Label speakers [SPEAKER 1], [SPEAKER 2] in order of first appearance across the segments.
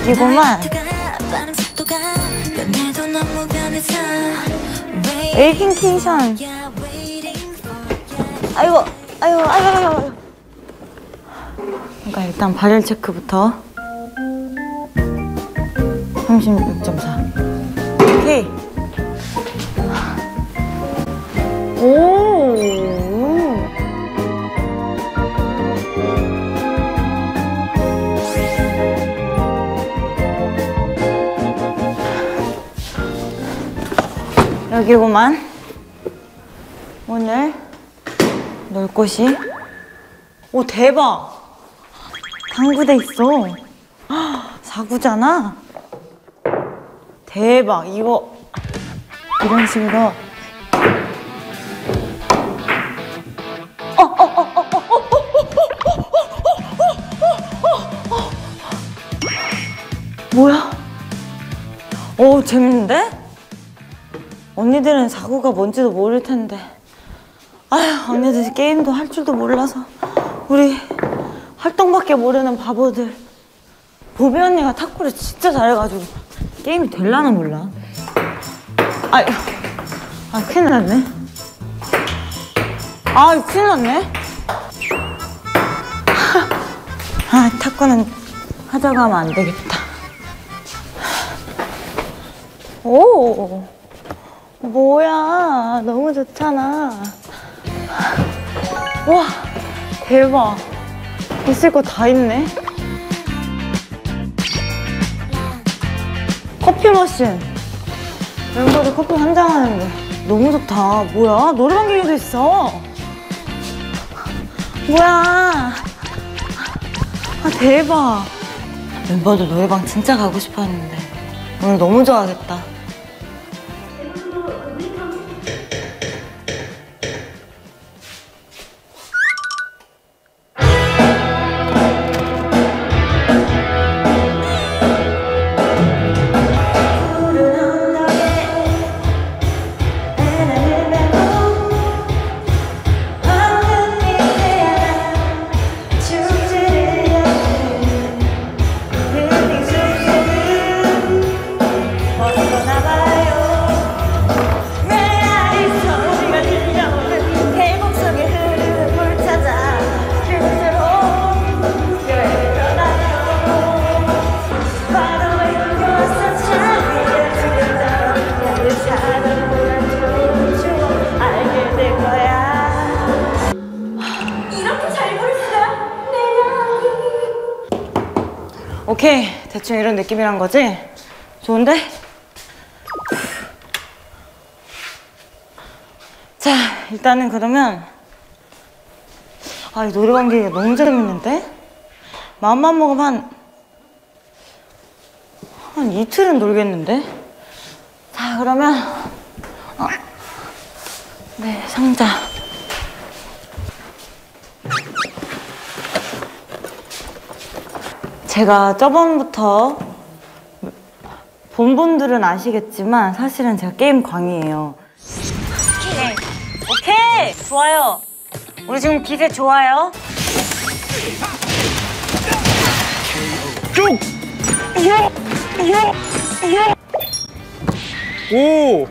[SPEAKER 1] 이거만 에이킹킹션. 아이고. 그러니까 일단 발열 체크부터 36.4. 오케이. 오. 여기구만. 오늘 놀 곳이. 오, 대박. 당구대 있어. 4구잖아. 대박. 이거 이런 식으로. 뭐야? 오, 재밌는데? 언니들은 4구가 뭔지도 모를 텐데. 아휴, 언니들 게임도 할 줄도 몰라서 우리 활동밖에 모르는 바보들. 보비 언니가 탁구를 진짜 잘해가지고 게임이 될라나 몰라. 큰일 났네. 큰일 났네. 탁구는 하자고 하면 안 되겠다. 오, 뭐야, 너무 좋잖아. 와, 대박. 있을 거 다 있네. 커피 머신. 멤버들 커피 한잔 하는데 너무 좋다. 뭐야, 노래방 기계도 있어. 뭐야. 대박. 멤버들 노래방 진짜 가고 싶어 했는데 오늘 너무 좋아하겠다. 오케이, 대충 이런 느낌이란 거지? 좋은데? 자, 일단은 그러면 이 노래방 기계가 너무 재밌는데? 마음만 먹으면 한 이틀은 놀겠는데? 자, 그러면 네, 상자. 제가 저번부터 본 분들은 아시겠지만 사실은 제가 게임 광이에요. 오케이! 좋아요. 우리 지금 기세 좋아요. 쭉! 오!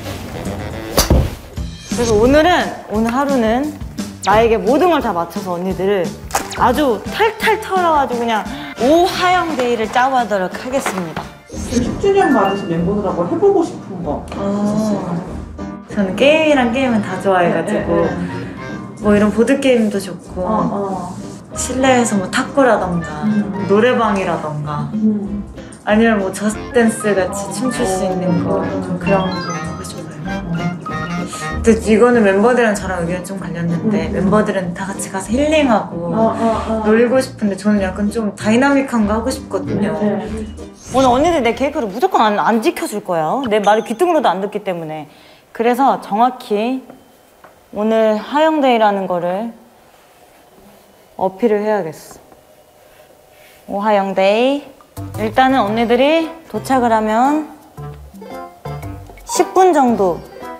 [SPEAKER 1] 그래서 오늘 하루는 나에게 모든 걸 다 맞춰서 언니들을 아주 탈탈 털어가지고 그냥 오하영 데이를 짜고 하도록 하겠습니다.
[SPEAKER 2] 10주년 맞아서 멤버들하고 해보고 싶은 거 있었어요?
[SPEAKER 1] 저는 게임은 다 좋아해가지고 뭐 이런 보드게임도 좋고 실내에서 뭐 탁구라던가 노래방이라던가 아니면 뭐 저스트댄스 같이 춤출 수 있는 거 그런 거 하고 싶어요. 근데 이거는 멤버들이랑 저랑 의견 좀 갈렸는데 멤버들은 다 같이 가서 힐링하고 놀고 싶은데 저는 약간 좀 다이나믹한 거 하고 싶거든요. 오늘 언니들 내 계획을 무조건 안 지켜줄 거야. 내 말을 귀등으로도 안 듣기 때문에. 그래서 정확히 오늘 하영데이라는 거를 어필을 해야겠어. 오하영데이. 일단은 언니들이 도착을 하면 10분 정도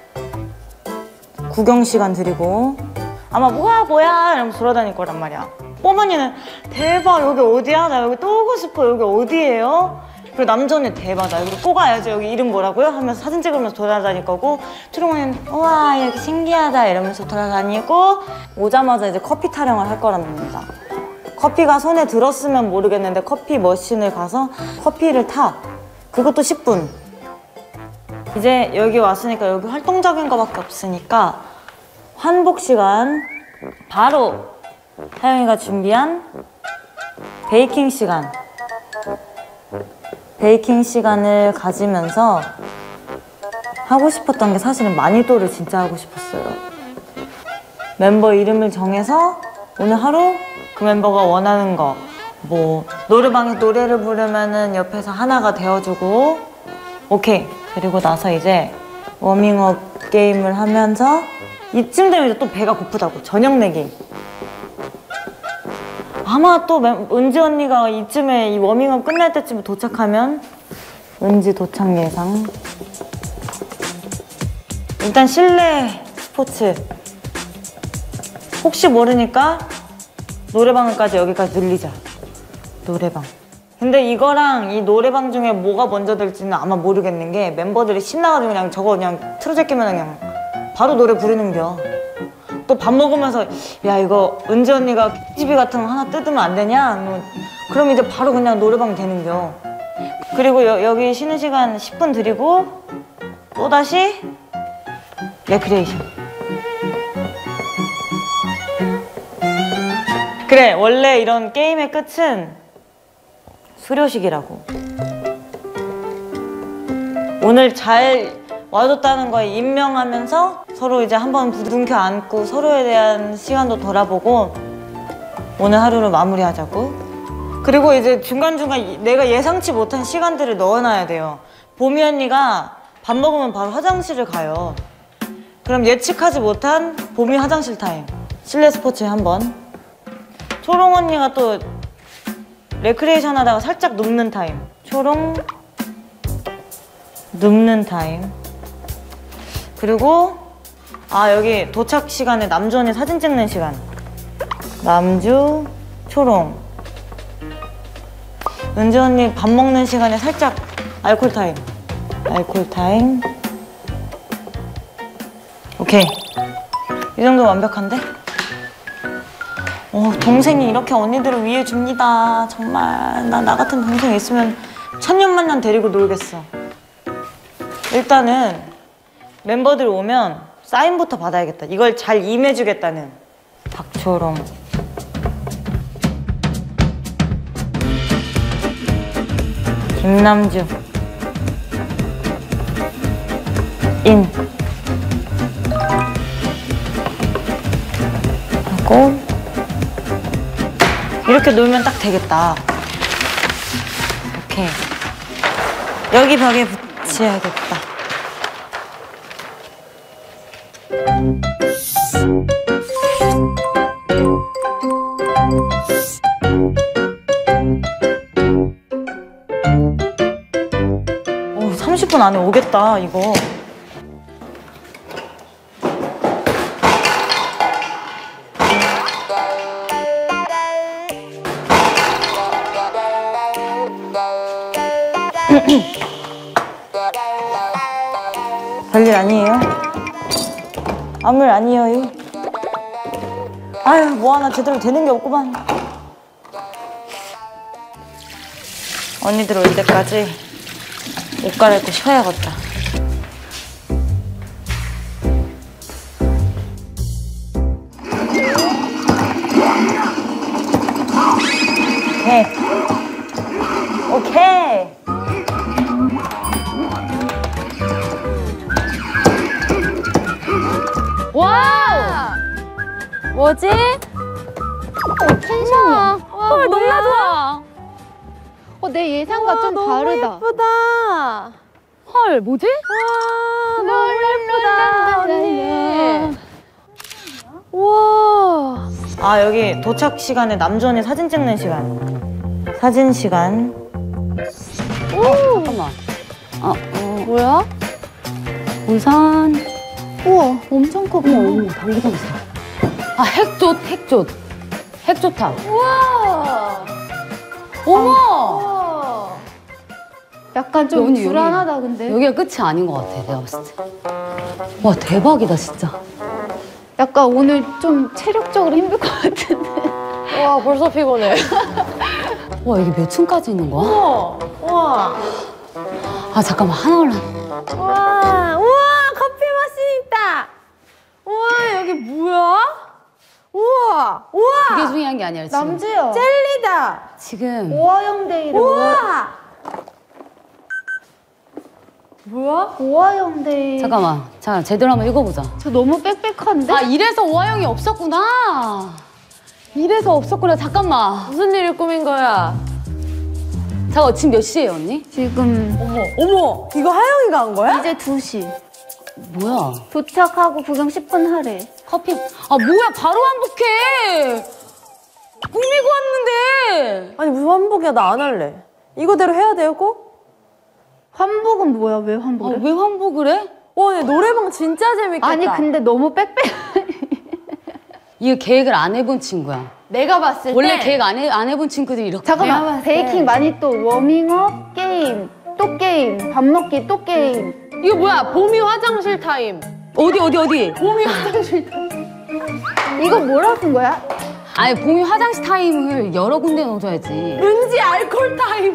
[SPEAKER 1] 구경 시간 드리고 아마 뭐야 이러면서 돌아다닐 거란 말이야. 뽀머니는 대박, 여기 어디야? 나 여기 또 오고 싶어. 여기 어디예요? 그리고 남자 언니 대박. 나 여기 꼭 와야지. 여기 이름 뭐라고요? 하면서 사진 찍으면서 돌아다닐 거고, 초롱 언니는 우와 여기 신기하다 이러면서 돌아다니고, 오자마자 이제 커피 타령을 할 거랍니다. 커피가 손에 들었으면 모르겠는데 커피 머신을 가서 커피를 타. 그것도 10분. 이제 여기 왔으니까 여기 활동적인 거밖에 없으니까 환복 시간, 바로 하영이가 준비한 베이킹 시간. 베이킹 시간을 가지면서 하고 싶었던 게 사실은 마니또를 진짜 하고 싶었어요. 멤버 이름을 정해서 오늘 하루 그 멤버가 원하는 거, 뭐 노래방에서 노래를 부르면은 옆에서 하나가 되어주고, 오케이. 그리고 나서 이제 워밍업 게임을 하면서 이쯤 되면 이제 또 배가 고프다고. 저녁 내기. 아마 또 은지 언니가 이쯤에 이 워밍업 끝날 때쯤에 도착하면 은지 도착 예상. 일단 실내 스포츠. 혹시 모르니까 노래방까지 여기까지 늘리자. 노래방. 근데 이거랑 이 노래방 중에 뭐가 먼저 될지는 아마 모르겠는 게, 멤버들이 신나가지고 그냥 저거 그냥 틀어져 끼면 그냥 바로 노래 부르는겨. 또 밥 먹으면서 야 이거 은지 언니가 TV 같은 거 하나 뜯으면 안 되냐? 그럼 이제 바로 그냥 노래방 되는겨. 그리고 여기 쉬는 시간 10분 드리고 또다시 레크레이션. 그래, 원래 이런 게임의 끝은 수료식이라고. 오늘 잘 와줬다는 거에 인명하면서 서로 이제 한번 부둥켜 안고 서로에 대한 시간도 돌아보고 오늘 하루를 마무리하자고. 그리고 이제 중간중간 내가 예상치 못한 시간들을 넣어놔야 돼요. 보미 언니가 밥 먹으면 바로 화장실을 가요. 그럼 예측하지 못한 보미 화장실 타임. 실내 스포츠에 한번. 초롱 언니가 또 레크레이션 하다가 살짝 눕는 타임. 초롱 눕는 타임. 그리고 여기 도착 시간에 남주 언니 사진 찍는 시간. 남주, 초롱. 은지 언니 밥 먹는 시간에 살짝 알콜 타임. 알콜 타임. 오케이. 이 정도 완벽한데? 동생이 이렇게 언니들을 위해줍니다. 정말 나 같은 동생 있으면 천년만년 데리고 놀겠어. 일단은 멤버들 오면 사인부터 받아야겠다. 이걸 잘 임해주겠다는. 박초롱. 김남주. 인. 하고 이렇게 놀면 딱 되겠다. 오케이. 여기 벽에 붙여야겠다. 오, 30분 안에 오겠다, 이거. 별일 아니에요? 아무 일 아니에요. 아유, 뭐 하나 제대로 되는 게 없구만. 언니들 올 때까지 옷 갈아입고 쉬어야겠다. 오케이. 오케이.
[SPEAKER 3] 와! 뭐지? 텐션이야. 헐, 너무 좋아. 내 예상과 좀 다르다.
[SPEAKER 4] 너무 예쁘다.
[SPEAKER 3] 헐, 뭐지?
[SPEAKER 4] 와, 너무 예쁘다, 언니. 우와.
[SPEAKER 1] 여기 도착 시간에 남주 언니 사진 찍는 시간. 사진 시간.
[SPEAKER 3] 오! 잠깐만.
[SPEAKER 4] 뭐야?
[SPEAKER 3] 우선.
[SPEAKER 4] 우와, 엄청 커 보여.
[SPEAKER 3] 어머, 당기성 있어. 핵조, 핵조. 핵조탑.
[SPEAKER 4] 우와.
[SPEAKER 3] 어머!
[SPEAKER 4] 우와. 약간 좀
[SPEAKER 3] 여기,
[SPEAKER 4] 불안하다 근데.
[SPEAKER 3] 여기가 끝이 아닌 것 같아, 내가 봤을 때. 와, 대박이다, 진짜.
[SPEAKER 4] 약간 오늘 좀 체력적으로 힘들 것 같은데.
[SPEAKER 5] 와 벌써 피곤해.
[SPEAKER 3] 와, 여기 몇 층까지 있는 거야?
[SPEAKER 5] 우와.
[SPEAKER 3] 아, 잠깐만, 하나 올라.
[SPEAKER 5] 우와. 우와 커피 머신 있다. 우와 여기 뭐야? 우와. 우와.
[SPEAKER 3] 그게 중요한 게 아니라 지금.
[SPEAKER 4] 남주야.
[SPEAKER 5] 젤리다.
[SPEAKER 3] 지금.
[SPEAKER 4] 오화영 데이래.
[SPEAKER 5] 우와. 뭐야?
[SPEAKER 4] 오화영 데이.
[SPEAKER 3] 잠깐만. 자, 제대로 한번 읽어보자.
[SPEAKER 4] 저 너무 빽빽한데?
[SPEAKER 3] 아, 이래서 오화영이 없었구나. 이래서 없었구나. 잠깐만.
[SPEAKER 5] 무슨 일을 꾸민 거야?
[SPEAKER 3] 잠깐, 지금 몇 시예요, 언니?
[SPEAKER 4] 지금
[SPEAKER 5] 어머 이거 하영이가 한 거야?
[SPEAKER 4] 이제 2시.
[SPEAKER 3] 뭐야?
[SPEAKER 4] 도착하고 구경 10분 하래.
[SPEAKER 3] 커피. 아, 뭐야. 바로 환복해. 꾸미고 왔는데.
[SPEAKER 5] 아니 무슨 환복이야 나 안 할래. 이거대로 해야 돼요 꼭?
[SPEAKER 4] 환복은 뭐야? 왜
[SPEAKER 3] 아,
[SPEAKER 4] 환복해?
[SPEAKER 3] 왜 환복을 해?
[SPEAKER 5] 와 근데 노래방 진짜 재밌겠다.
[SPEAKER 4] 아니 근데 너무 빽빽.
[SPEAKER 3] 이거 계획을 안 해본 친구야.
[SPEAKER 5] 내가 봤을 때
[SPEAKER 3] 원래 계획 안 해본 친구들이 이렇게.
[SPEAKER 4] 잠깐만. 베이킹 많이 또 워밍업 게임, 또 게임, 밥 먹기 또 게임.
[SPEAKER 5] 이거 뭐야? 봄이 화장실 타임.
[SPEAKER 3] 어디?
[SPEAKER 5] 봄이 화장실 타임.
[SPEAKER 4] 이거 뭐라 쓴 거야?
[SPEAKER 3] 아니, 봄이 화장실 타임을 여러 군데 넣어줘야지.
[SPEAKER 5] 은지 알콜 타임.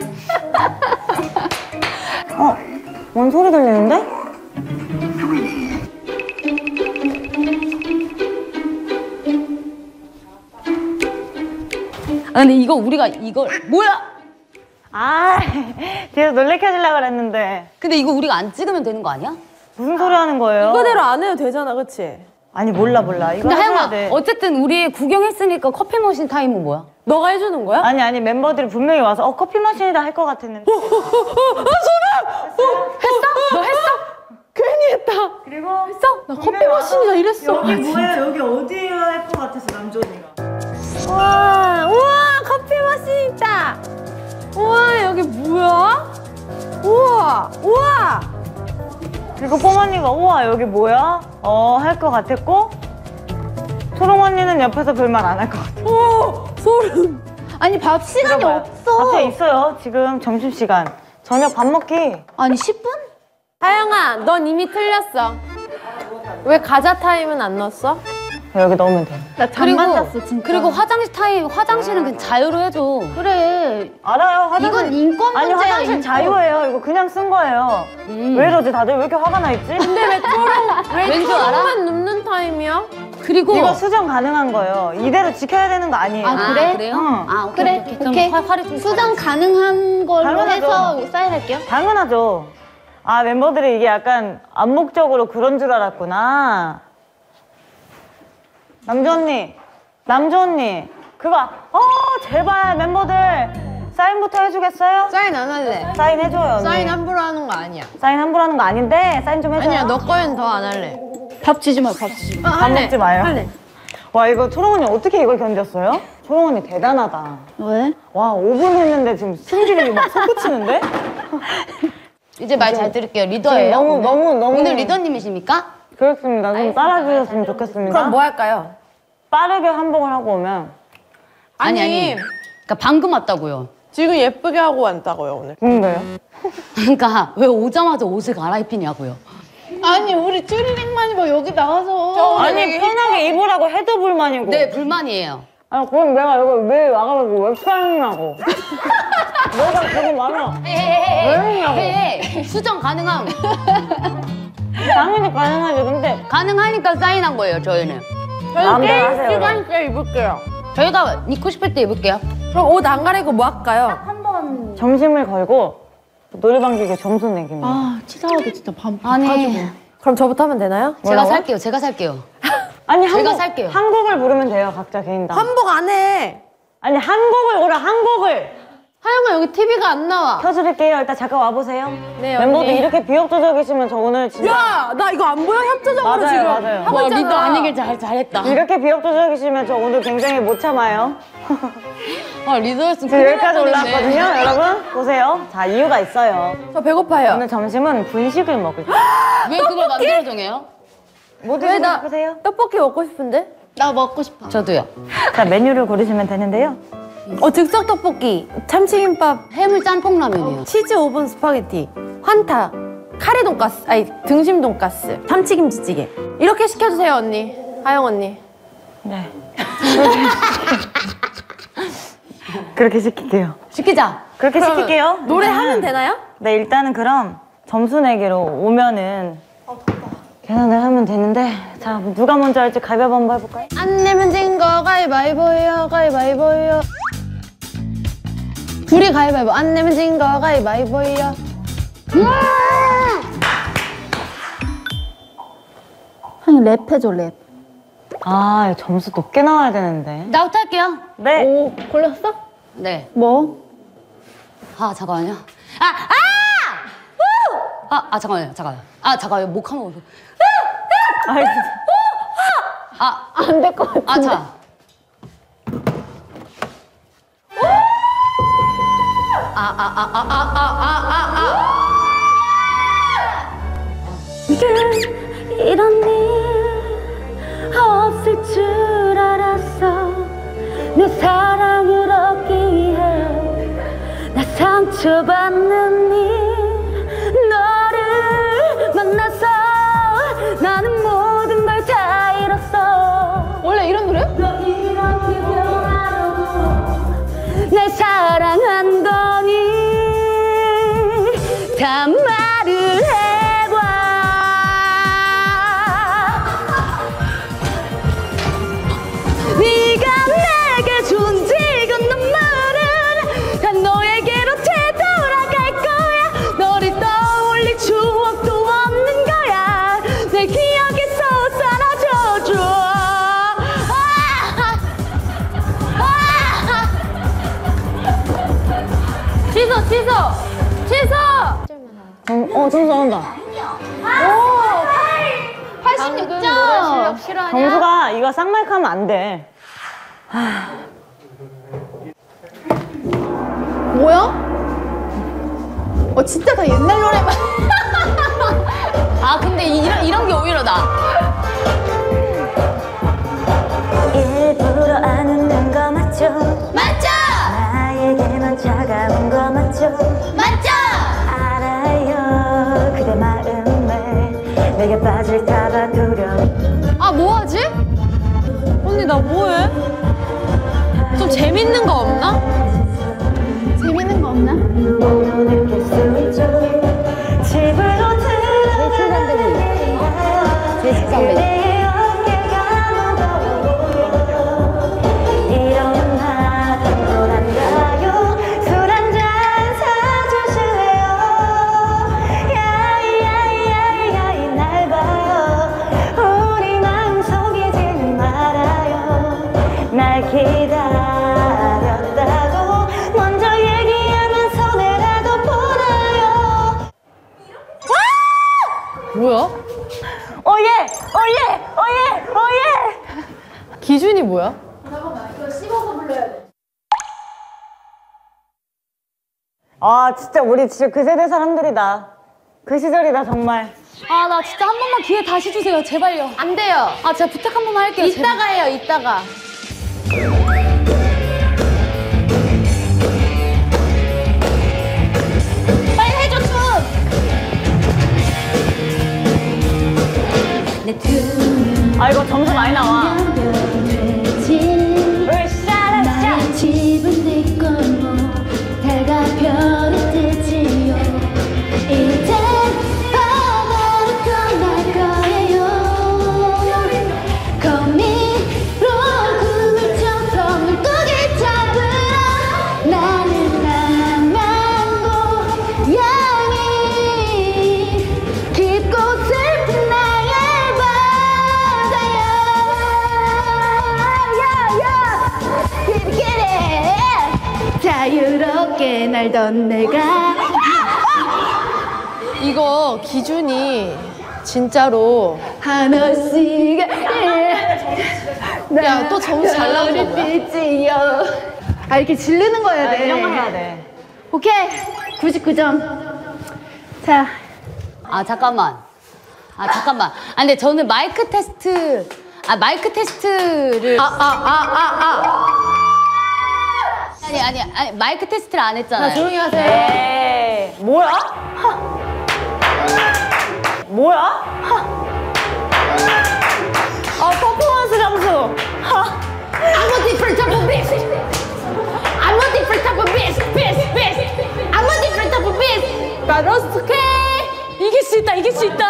[SPEAKER 1] 뭔 소리 들리는데?
[SPEAKER 3] 아, 근데 이거 우리가 이걸 뭐야?
[SPEAKER 1] 아, 뒤에서 놀래켜 주려고 그랬는데.
[SPEAKER 3] 근데 이거 우리가 안 찍으면 되는 거 아니야?
[SPEAKER 1] 무슨 소리 하는 거예요?
[SPEAKER 5] 이거대로 안 해도 되잖아, 그치?
[SPEAKER 1] 아니, 몰라. 이거
[SPEAKER 3] 근데
[SPEAKER 1] 해줘야
[SPEAKER 3] 하영아,
[SPEAKER 1] 돼.
[SPEAKER 3] 어쨌든 우리 구경했으니까 커피 머신 타임은 뭐야?
[SPEAKER 5] 너가 해주는 거야?
[SPEAKER 1] 아니, 멤버들이 분명히 와서 커피 마신이다 할 것 같았는데.
[SPEAKER 3] 너 했어?
[SPEAKER 5] 괜히 했다.
[SPEAKER 1] 그리고
[SPEAKER 5] 나 커피 머신이다 이랬어.
[SPEAKER 1] 여기 뭐예요? 여기 어디에요? 할 것 같아서 남조언니가.
[SPEAKER 5] 우와, 커피 머신 있다. 우와, 여기 뭐야? 우와.
[SPEAKER 1] 그리고 뽕 언니가 우와 여기 뭐야? 할 것 같았고 초롱 언니는 옆에서 별말 안 할 것 같아.
[SPEAKER 5] 오, 소름.
[SPEAKER 4] 아니 밥 시간이
[SPEAKER 1] 들어봐요.
[SPEAKER 4] 없어.
[SPEAKER 1] 갑자기 있어요. 지금 점심시간. 저녁 밥 먹기.
[SPEAKER 4] 아니 10분?
[SPEAKER 5] 하영아, 넌 이미 틀렸어. 왜 가자 타임은 안 넣었어?
[SPEAKER 1] 여기 넣으면 돼.
[SPEAKER 4] 나 잠만 잤어 진짜.
[SPEAKER 3] 그리고 화장실 타임, 화장실은 그냥 자유로 해줘.
[SPEAKER 4] 그래.
[SPEAKER 1] 알아요. 화장실.
[SPEAKER 4] 이건 인권
[SPEAKER 1] 아니
[SPEAKER 4] 문제야.
[SPEAKER 1] 화장실
[SPEAKER 4] 인권.
[SPEAKER 1] 자유예요. 이거 그냥 쓴 거예요. 왜 이러지 다들? 왜 이렇게 화가 나 있지?
[SPEAKER 5] 근데 왜
[SPEAKER 3] 왠줄 알아?
[SPEAKER 5] 초롱만 눕는 타임이야?
[SPEAKER 3] 그리고
[SPEAKER 1] 이거 수정 가능한 거예요. 이대로 지켜야 되는 거 아니에요.
[SPEAKER 4] 아, 그래?
[SPEAKER 3] 그래요?
[SPEAKER 1] 응.
[SPEAKER 3] 아, 오케이.
[SPEAKER 4] 그래,
[SPEAKER 3] 그럼
[SPEAKER 4] 오케이.
[SPEAKER 3] 활이 좀
[SPEAKER 4] 수정 가능한 걸로
[SPEAKER 1] 당연하죠.
[SPEAKER 4] 해서 사인할게요.
[SPEAKER 1] 당연하죠. 아 멤버들이 이게 약간 암묵적으로 그런 줄 알았구나. 남주 언니 그거 제발 멤버들 사인부터 해주겠어요?
[SPEAKER 5] 사인 안 할래.
[SPEAKER 1] 사인 해줘요 언니.
[SPEAKER 5] 사인 함부로 하는 거 아니야.
[SPEAKER 1] 사인 함부로 하는 거 아닌데 사인 좀 해줘요.
[SPEAKER 5] 아니야, 너 거엔 더 안 할래.
[SPEAKER 4] 밥 주지 마, 밥 주지 마.
[SPEAKER 1] 밥 먹지 마요.
[SPEAKER 5] 할래.
[SPEAKER 1] 와 이거 초롱 언니 어떻게 이걸 견뎠어요? 초롱 언니 대단하다.
[SPEAKER 4] 왜?
[SPEAKER 1] 와 5분 했는데 지금 승질이 막 솟구치는데?
[SPEAKER 3] 이제 말 잘 들을게요. 리더예요.
[SPEAKER 1] 너무
[SPEAKER 3] 오늘 리더님이십니까?
[SPEAKER 1] 그렇습니다. 좀 따라주셨으면 좋겠습니다.
[SPEAKER 5] 그럼 뭐 할까요?
[SPEAKER 1] 빠르게 환복을 하고 오면
[SPEAKER 3] 아니. 그러니까 방금 왔다고요.
[SPEAKER 5] 지금 예쁘게 하고 왔다고요, 오늘.
[SPEAKER 1] 뭔데요?
[SPEAKER 3] 그러니까 왜 오자마자 옷을 갈아입히냐고요.
[SPEAKER 4] 아니 우리 쭈리링만 입어 여기 나와서.
[SPEAKER 1] 아니 편하게 입으라고 해도 불만이고.
[SPEAKER 3] 네, 불만이에요.
[SPEAKER 1] 아니 그럼 내가 이거 왜 와가지고 왜 사용하냐고. 내가 되게 많아. 왜 했냐고.
[SPEAKER 3] 해. 수정 가능함.
[SPEAKER 1] 당연히 가능하지. 근데
[SPEAKER 3] 가능하니까 사인한 거예요, 저희는.
[SPEAKER 1] 마음대로 하세요. 그럼.
[SPEAKER 5] 시간 꽤 입을게요.
[SPEAKER 3] 저희가 입고 싶을 때 입을게요.
[SPEAKER 5] 그럼 옷 안 가리고 뭐 할까요?
[SPEAKER 4] 한번.
[SPEAKER 1] 점심을 걸고 노래방 기계 점수 내기입니다.
[SPEAKER 4] 아 치사하게 진짜 밥
[SPEAKER 3] 아니,
[SPEAKER 4] 가지고.
[SPEAKER 5] 그럼 저부터 하면 되나요?
[SPEAKER 3] 제가
[SPEAKER 1] 뭐라고?
[SPEAKER 3] 살게요.
[SPEAKER 1] 아니
[SPEAKER 3] 제가 살게요.
[SPEAKER 1] 한 곡을 부르면 돼요. 각자 개인당.
[SPEAKER 5] 환복 안 해.
[SPEAKER 1] 아니 한 곡을 오라 한 곡을.
[SPEAKER 5] 하영아, 여기 TV가 안 나와.
[SPEAKER 1] 켜드릴게요. 일단 잠깐 와보세요.
[SPEAKER 5] 네,
[SPEAKER 1] 멤버들
[SPEAKER 5] 언니.
[SPEAKER 1] 이렇게 비협조적이시면 저 오늘 진짜
[SPEAKER 5] 야, 나 이거 안 보여? 협조적으로
[SPEAKER 1] 맞아요,
[SPEAKER 5] 지금
[SPEAKER 1] 맞아요.
[SPEAKER 5] 하고
[SPEAKER 3] 와,
[SPEAKER 5] 있잖아.
[SPEAKER 3] 리더 아니길 잘했다.
[SPEAKER 1] 이렇게 비협조적이시면 저 오늘 굉장히 못 참아요.
[SPEAKER 3] 아, 리더였으면
[SPEAKER 1] 지금 여기까지 올라왔거든요, 여러분. 보세요. 자, 이유가 있어요.
[SPEAKER 5] 저 배고파요.
[SPEAKER 1] 오늘 점심은 분식을 먹을 거예요.
[SPEAKER 3] 왜 그걸 맘대로 정해요?
[SPEAKER 1] 뭐
[SPEAKER 5] 왜
[SPEAKER 1] 드시고
[SPEAKER 5] 나
[SPEAKER 1] 싶으세요?
[SPEAKER 5] 떡볶이 먹고 싶은데?
[SPEAKER 4] 나 먹고 싶어.
[SPEAKER 3] 저도요.
[SPEAKER 1] 자, 메뉴를 고르시면 되는데요.
[SPEAKER 5] 즉석 떡볶이, 참치김밥,
[SPEAKER 3] 해물 짬뽕 라면이요.
[SPEAKER 5] 치즈 오븐 스파게티, 환타, 카레 돈가스, 아니 등심 돈가스, 참치김치찌개. 이렇게 시켜주세요 언니. 하영 언니.
[SPEAKER 1] 네. 그렇게 시킬게요.
[SPEAKER 3] 시키자.
[SPEAKER 1] 그렇게 시킬게요.
[SPEAKER 5] 노래하면 되나요?
[SPEAKER 1] 네, 일단은 그럼 점수 내기로 오면은 계산을 하면 되는데, 자, 뭐 누가 먼저 할지 가위바위보 한번 해볼까요?
[SPEAKER 5] 안 내면 진 거 가위바위보요, 가위바위보요. 둘이 가위바위보. 안 내면 진 거 가위바위보요.
[SPEAKER 3] 형이 랩해줘, 랩.
[SPEAKER 1] 아, 점수 높게 나와야 되는데.
[SPEAKER 3] 나부터 할게요.
[SPEAKER 1] 네.
[SPEAKER 5] 오, 골랐어?
[SPEAKER 3] 네.
[SPEAKER 5] 뭐?
[SPEAKER 3] 아, 잠깐만요. 잠깐만요. 잠깐만요. 목 한번.
[SPEAKER 1] 아이,
[SPEAKER 5] 안 될 것 같아.
[SPEAKER 3] 자.
[SPEAKER 4] 이런 일 없을 줄 알았어. 내 사랑을 얻기 위해 나 상처받는 일, 너를 만나서 나는 모든 걸 다 잃었어.
[SPEAKER 5] 원래 이런 노래?
[SPEAKER 4] 너 이렇게 변하려고 날 사랑한 거니? 다 말을 해봐. 네가 내게 준 지금 눈물은 다 너에게로 되돌아갈 거야. 너를 떠올릴 추억도 없는 거야. 내 기억에서 사라져줘.
[SPEAKER 5] 취소!
[SPEAKER 1] 점수 나온다.
[SPEAKER 5] 86점! 실력
[SPEAKER 1] 점수가 이거 쌍마이크 하면 안 돼.
[SPEAKER 5] 뭐야? 진짜 다 옛날 노래만.
[SPEAKER 3] 근데 이런 게 오히려 나.
[SPEAKER 4] 일부러 안 웃는 거 맞죠?
[SPEAKER 3] 맞죠?
[SPEAKER 4] 나에게만 차가운 거 맞죠?
[SPEAKER 3] 맞죠?
[SPEAKER 4] 알아요 그대 마음에 내게 빠질까봐 두려워.
[SPEAKER 5] 뭐하지? 언니 나 뭐해? 좀 재밌는 거 없나? 재밌는 거 없나?
[SPEAKER 4] 눈으로 느낄 수 있죠. 집으로 들어가는 그대의 어깨가 무거워. 이런 마음 돌아가요. 술 한잔 사주실래요? 야야야야이 날 봐요. 우리 마음 속이지 말아요. 날 기다렸다고 먼저 얘기하면서 내라도 보나요?
[SPEAKER 5] 뭐야?
[SPEAKER 1] 오예! 오예! 오예! 오예!
[SPEAKER 5] 기준이 뭐야?
[SPEAKER 1] 아, 진짜 우리 진짜 그 세대 사람들이다. 그 시절이다, 정말.
[SPEAKER 3] 나 진짜 한 번만 기회 다시 주세요. 제발요.
[SPEAKER 5] 안 돼요.
[SPEAKER 3] 제가 부탁 한 번만 할게요.
[SPEAKER 5] 이따가 해요, 이따가.
[SPEAKER 3] 빨리 해줘, 춤!
[SPEAKER 1] 아, 이거 점수 많이 나와.
[SPEAKER 4] 나의 집은 네 거고 달과 별이 뜨지요. 이젠 바다로 떠날 거예요. 거미로 꿈을 춰서 물고기 잡으러 나는 나만 고양이 깊고 슬픈 나의 바다야. 자유롭게 날던 내가
[SPEAKER 5] 이거 기준이 진짜로.
[SPEAKER 4] 하나씩
[SPEAKER 5] 야, 또 점수 잘 나온 거 뭐야?
[SPEAKER 4] 띠지요. 이렇게 지르는 거야 돼.
[SPEAKER 1] 이런 거 해야 돼.
[SPEAKER 4] 오케이 99점. 자
[SPEAKER 3] 잠깐만. 근데 저는 마이크 테스트를. 아니 마이크 테스트를 안 했잖아요.
[SPEAKER 5] 조용히 하세요.
[SPEAKER 1] 에이, 뭐야? 뭐야? 퍼포먼스 점수.
[SPEAKER 5] I'm a different type of bitch. I'm a different type of bitch. I'm a different type of bitch. 가로수케 이길 수 있다, 이길 수 있다.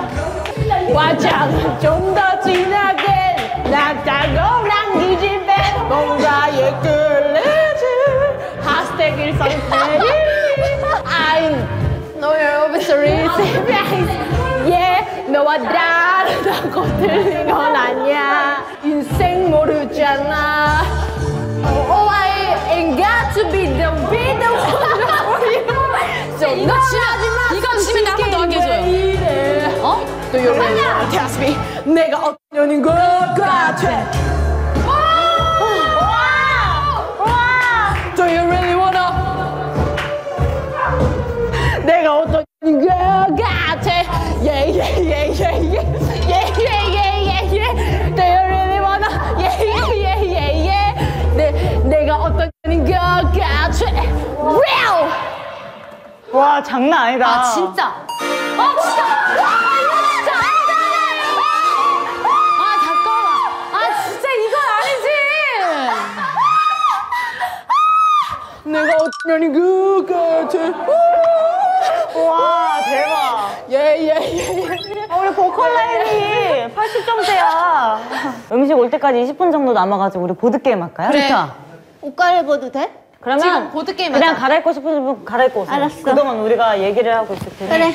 [SPEAKER 5] 화장 좀 더 진하게 낫다고 남기지 배 뭔가에 끌리지 하스테길 선택이 I know your obituary yeah 너와 다르다고 들린 건 아니야 인생 모르잖아 Oh I ain't got to be the one for you So 이거 치면 나 한 번 더 하게 해줘요. 어? Do you really wanna test me? 내가 어떤 년인 것 같아? Do you really wanna? 내가 어떤 년인 것 같아? Yeah, yeah, yeah, yeah, yeah, yeah, yeah, yeah, yeah. Do you really wanna? Yeah, yeah, yeah, yeah, yeah. 내가 어떤 년인 것 같아? Real.
[SPEAKER 1] 와, 장난 아니다.
[SPEAKER 3] 아 진짜. 진짜. 진짜 아니다. 잠깐만. 진짜 이건 아니지.
[SPEAKER 5] 내가 어떤 년인 것 같아?
[SPEAKER 1] 와, 대박.
[SPEAKER 5] 예예예.
[SPEAKER 1] 우리 보컬 라인이 80점대야. 음식 올 때까지 20분 정도 남아가지고 우리 보드게임 할까요?
[SPEAKER 3] 그래. 좋다.
[SPEAKER 4] 옷 갈아입어도 돼?
[SPEAKER 1] 그러면
[SPEAKER 3] 지금 보드게임
[SPEAKER 1] 그냥
[SPEAKER 3] 하자.
[SPEAKER 1] 갈아입고 싶으신 분 갈아입고 오세요.
[SPEAKER 4] 알았어.
[SPEAKER 1] 그동안 우리가 얘기를 하고 있을 테니.
[SPEAKER 4] 그래.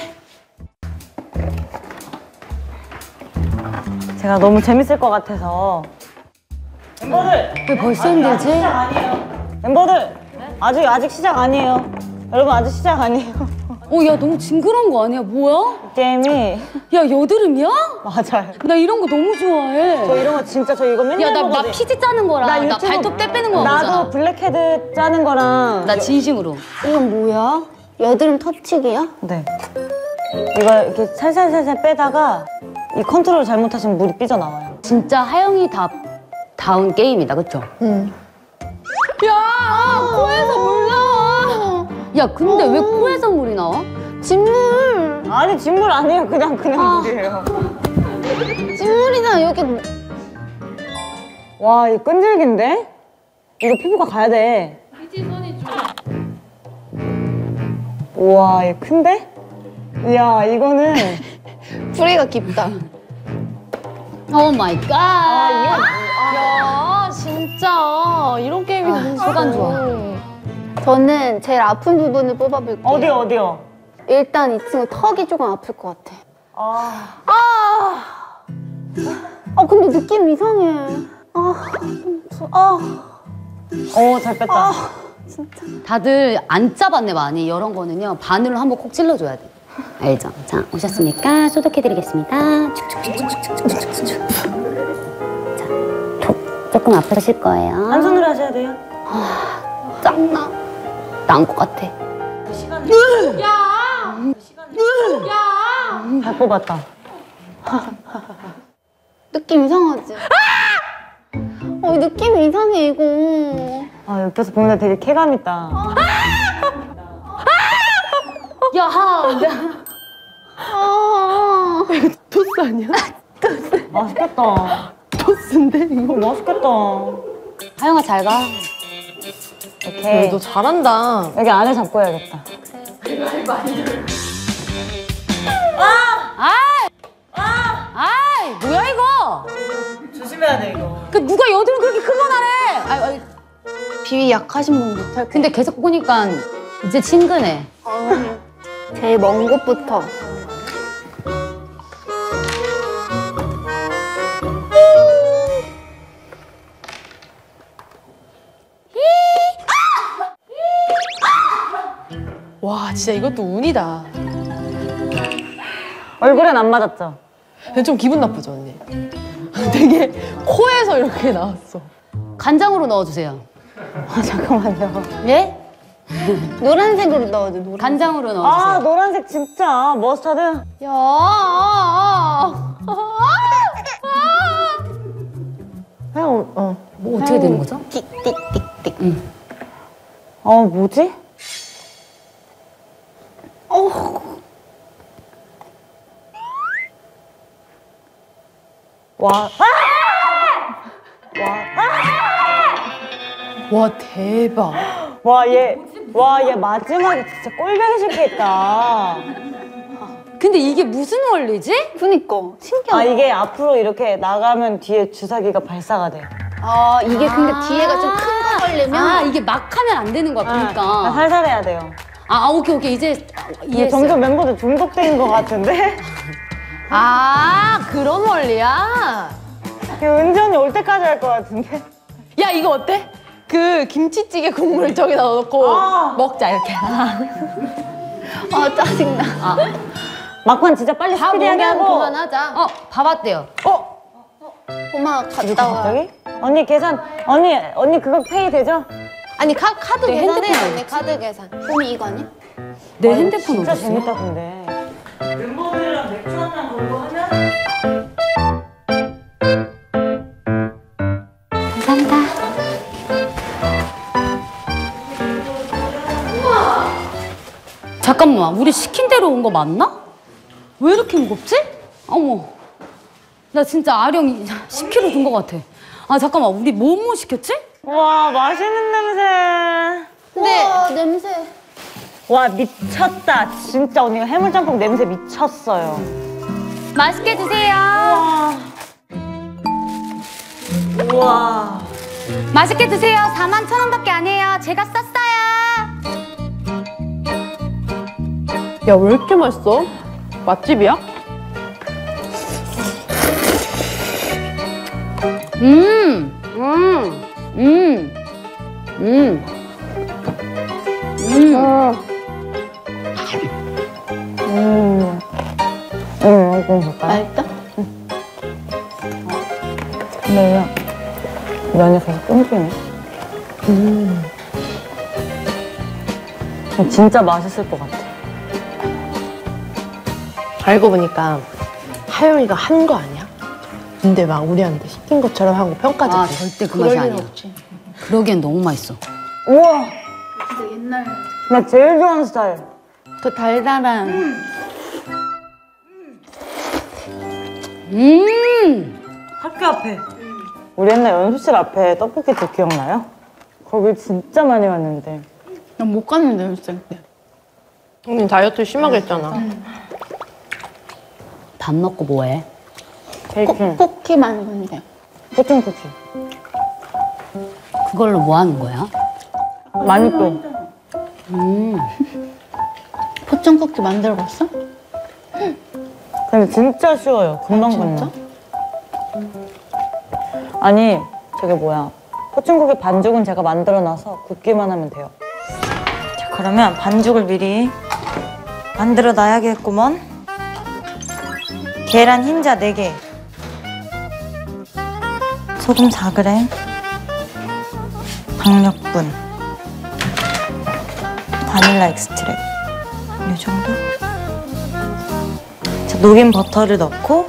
[SPEAKER 1] 제가 너무 재밌을 것 같아서. 멤버들!
[SPEAKER 3] 왜 벌써 힘들지?
[SPEAKER 1] 시작 아니에요. 멤버들! 아직 시작 아니에요. 여러분 아직 시작 아니에요.
[SPEAKER 3] 야 너무 징그러운 거 아니야? 뭐야?
[SPEAKER 1] 게임이
[SPEAKER 3] 야 여드름이야?
[SPEAKER 1] 맞아요.
[SPEAKER 3] 나 이런 거 너무 좋아해.
[SPEAKER 1] 저 이런 거 진짜 저 이거 맨날
[SPEAKER 3] 나
[SPEAKER 1] 보거든요.
[SPEAKER 3] 피지 짜는 거랑 나
[SPEAKER 1] 유튜브-
[SPEAKER 3] 발톱 떼 빼는 거
[SPEAKER 1] 나도
[SPEAKER 3] 보잖아.
[SPEAKER 1] 블랙헤드 짜는 거랑
[SPEAKER 3] 나 진심으로.
[SPEAKER 4] 이건 뭐야? 여드름 터치기야?
[SPEAKER 1] 네. 이거 이렇게 살살살살 빼다가 이 컨트롤 잘못하시면 물이 삐져나와요.
[SPEAKER 3] 진짜 하영이 다운 게임이다, 그쵸?
[SPEAKER 4] 응.
[SPEAKER 3] 야, 코에서 물 나와. 야, 근데 왜 코에서 물이 나와?
[SPEAKER 4] 진물!
[SPEAKER 1] 아니 진물 아니에요. 그냥 물이에요.
[SPEAKER 4] 진물이나 여기
[SPEAKER 1] 와, 이거 끈질긴데? 이거 피부가 가야 돼. 우와, 이거 큰데? 이야, 이거는
[SPEAKER 4] 뿌리가 깊다.
[SPEAKER 3] 오 마이 갓.
[SPEAKER 5] 야 진짜 이런 게임이 너무
[SPEAKER 3] 시간 좋아.
[SPEAKER 4] 저는 제일 아픈 부분을 뽑아볼게요.
[SPEAKER 1] 어디요?
[SPEAKER 4] 일단 이 친구 턱이 조금 아플 것 같아. 근데 느낌 이상해.
[SPEAKER 1] 잘 뺐다.
[SPEAKER 3] 다들 안 짜봤네, 많이. 이런 거는요, 바늘로 한번 콕 찔러줘야 돼. 알죠? 자, 오셨습니까? 소독해드리겠습니다. 축축축축축축축축. 자, 톡. 조금 아프실 거예요.
[SPEAKER 1] 한 손으로 하셔야 돼요.
[SPEAKER 4] 짱나.
[SPEAKER 3] 나은 것 같아.
[SPEAKER 1] 잘 뽑았다.
[SPEAKER 4] 느낌 이상하지? 느낌이 이상해, 이거.
[SPEAKER 1] 옆에서 보는데 되게 쾌감 있다.
[SPEAKER 3] 야,
[SPEAKER 5] 토스 아니야?
[SPEAKER 1] 맛있겠다.
[SPEAKER 5] 토스인데 이거?
[SPEAKER 1] 맛있겠다.
[SPEAKER 3] 하영아, 잘 가.
[SPEAKER 1] 오케이.
[SPEAKER 5] 너 잘한다.
[SPEAKER 1] 여기 안에 잡고 해야겠다.
[SPEAKER 3] 아이, 뭐야, 이거?
[SPEAKER 1] 조심해야 돼, 이거.
[SPEAKER 3] 누가 여드름 그렇게 큰 건 하래?
[SPEAKER 4] 비위 약하신 분 못할
[SPEAKER 3] 근데 계속 보니까 이제 친근해.
[SPEAKER 4] 제일 먼 곳부터.
[SPEAKER 5] 와 진짜 이것도 운이다.
[SPEAKER 1] 얼굴엔 안 맞았죠?
[SPEAKER 5] 근데 좀 기분 나쁘죠 언니? 되게 코에서 이렇게 나왔어.
[SPEAKER 3] 간장으로 넣어주세요.
[SPEAKER 1] 잠깐만요.
[SPEAKER 3] 예?
[SPEAKER 4] 노란색으로 넣어줘, 노란.
[SPEAKER 3] 간장으로 넣어주세요.
[SPEAKER 1] 노란색 진짜. 머스타드.
[SPEAKER 5] 야.
[SPEAKER 3] 뭐 어떻게 되는 거죠?
[SPEAKER 4] 띡띡띡띡.
[SPEAKER 1] 뭐지? 와,
[SPEAKER 5] 와 대박.
[SPEAKER 1] 얘 마지막에 진짜 꼴보기 싫겠다.
[SPEAKER 3] 근데 이게 무슨 원리지?
[SPEAKER 4] 그니까 신기하다.
[SPEAKER 1] 이게 앞으로 이렇게 나가면 뒤에 주사기가 발사가 돼.
[SPEAKER 4] 이게 근데 뒤에가 좀 큰 거 걸리면
[SPEAKER 3] 이게 막 하면 안 되는 거야, 그러니까.
[SPEAKER 1] 살살 해야 돼요.
[SPEAKER 3] 오케이. 이제
[SPEAKER 1] 이게
[SPEAKER 3] 이해했어요.
[SPEAKER 1] 점점 멤버들 중독된 것 같은데?
[SPEAKER 5] 그런 원리야.
[SPEAKER 1] 은전이 올 때까지 할 것 같은데?
[SPEAKER 5] 야 이거 어때? 그 김치찌개 국물 저기다 넣어놓고 먹자 이렇게.
[SPEAKER 4] 짜증나.
[SPEAKER 1] 막판 진짜 빨리
[SPEAKER 5] 밥
[SPEAKER 1] 스피디하게
[SPEAKER 5] 오면
[SPEAKER 1] 하고.
[SPEAKER 5] 그만하자.
[SPEAKER 3] 밥 왔대요.
[SPEAKER 4] 고마 갔다 와.
[SPEAKER 1] 갑자기? 언니 계산, 언니 그거 페이 되죠?
[SPEAKER 5] 아니 카드
[SPEAKER 3] 내
[SPEAKER 5] 계산해
[SPEAKER 3] 핸드폰
[SPEAKER 5] 언니 카드 계산.
[SPEAKER 4] 꿈이 이거 아니야?
[SPEAKER 3] 내 핸드폰
[SPEAKER 1] 진짜
[SPEAKER 3] 어딨어?
[SPEAKER 1] 재밌다 근데. 멤버들이랑 맥주 한잔 걸고 하면?
[SPEAKER 3] 감사합니다. 잠깐만, 우리 시킨 대로 온 거 맞나? 왜 이렇게 무겁지? 어머, 나 진짜 아령 10kg 준 거 같아. 잠깐만, 우리 뭐 시켰지?
[SPEAKER 1] 와, 맛있는 냄새.
[SPEAKER 4] 와 냄새.
[SPEAKER 1] 와, 미쳤다. 진짜 언니가 해물짬뽕 냄새 미쳤어요.
[SPEAKER 3] 맛있게 드세요.
[SPEAKER 1] 우와.
[SPEAKER 3] 맛있게 드세요. 41,000원밖에 안 해요. 제가 쌌어요.
[SPEAKER 5] 야 왜 이렇게 맛있어? 맛집이야?
[SPEAKER 4] 맛있다?
[SPEAKER 1] 근데 면이 계속 끊기네. 진짜 맛있을 것 같아.
[SPEAKER 5] 알고 보니까 하영이가 한 거 아니야? 근데 막 우리한테 시킨 것처럼 하고 평가도
[SPEAKER 3] 절대 그 맛이 아니야. 그러기엔 너무 맛있어.
[SPEAKER 1] 우와. 진짜 옛날. 나 제일 좋아하는 스타일.
[SPEAKER 4] 그 달달한.
[SPEAKER 1] 학교 앞에. 우리 옛날 연습실 앞에 떡볶이집 기억나요? 거길 진짜 많이 왔는데.
[SPEAKER 4] 난 못 갔는데 연습생 때.
[SPEAKER 5] 언니 다이어트 심하게 했잖아.
[SPEAKER 3] 밥 먹고 뭐해?
[SPEAKER 1] 케이크.
[SPEAKER 4] 쿠키 만드는데.
[SPEAKER 1] 포춘 쿠키.
[SPEAKER 3] 그걸로 뭐 하는 거야?
[SPEAKER 1] 많이 또.
[SPEAKER 4] 포춘 쿠키 만들어 봤어?
[SPEAKER 1] 근데 진짜 쉬워요. 금방 끝나. 아니, 저게 뭐야. 포춘쿠키 반죽은 제가 만들어놔서 굽기만 하면 돼요. 자, 그러면 반죽을 미리 만들어 놔야겠구먼. 계란 흰자 4개. 소금 4g. 박력분. 바닐라 익스트랙. 이 정도? 자, 녹인 버터를 넣고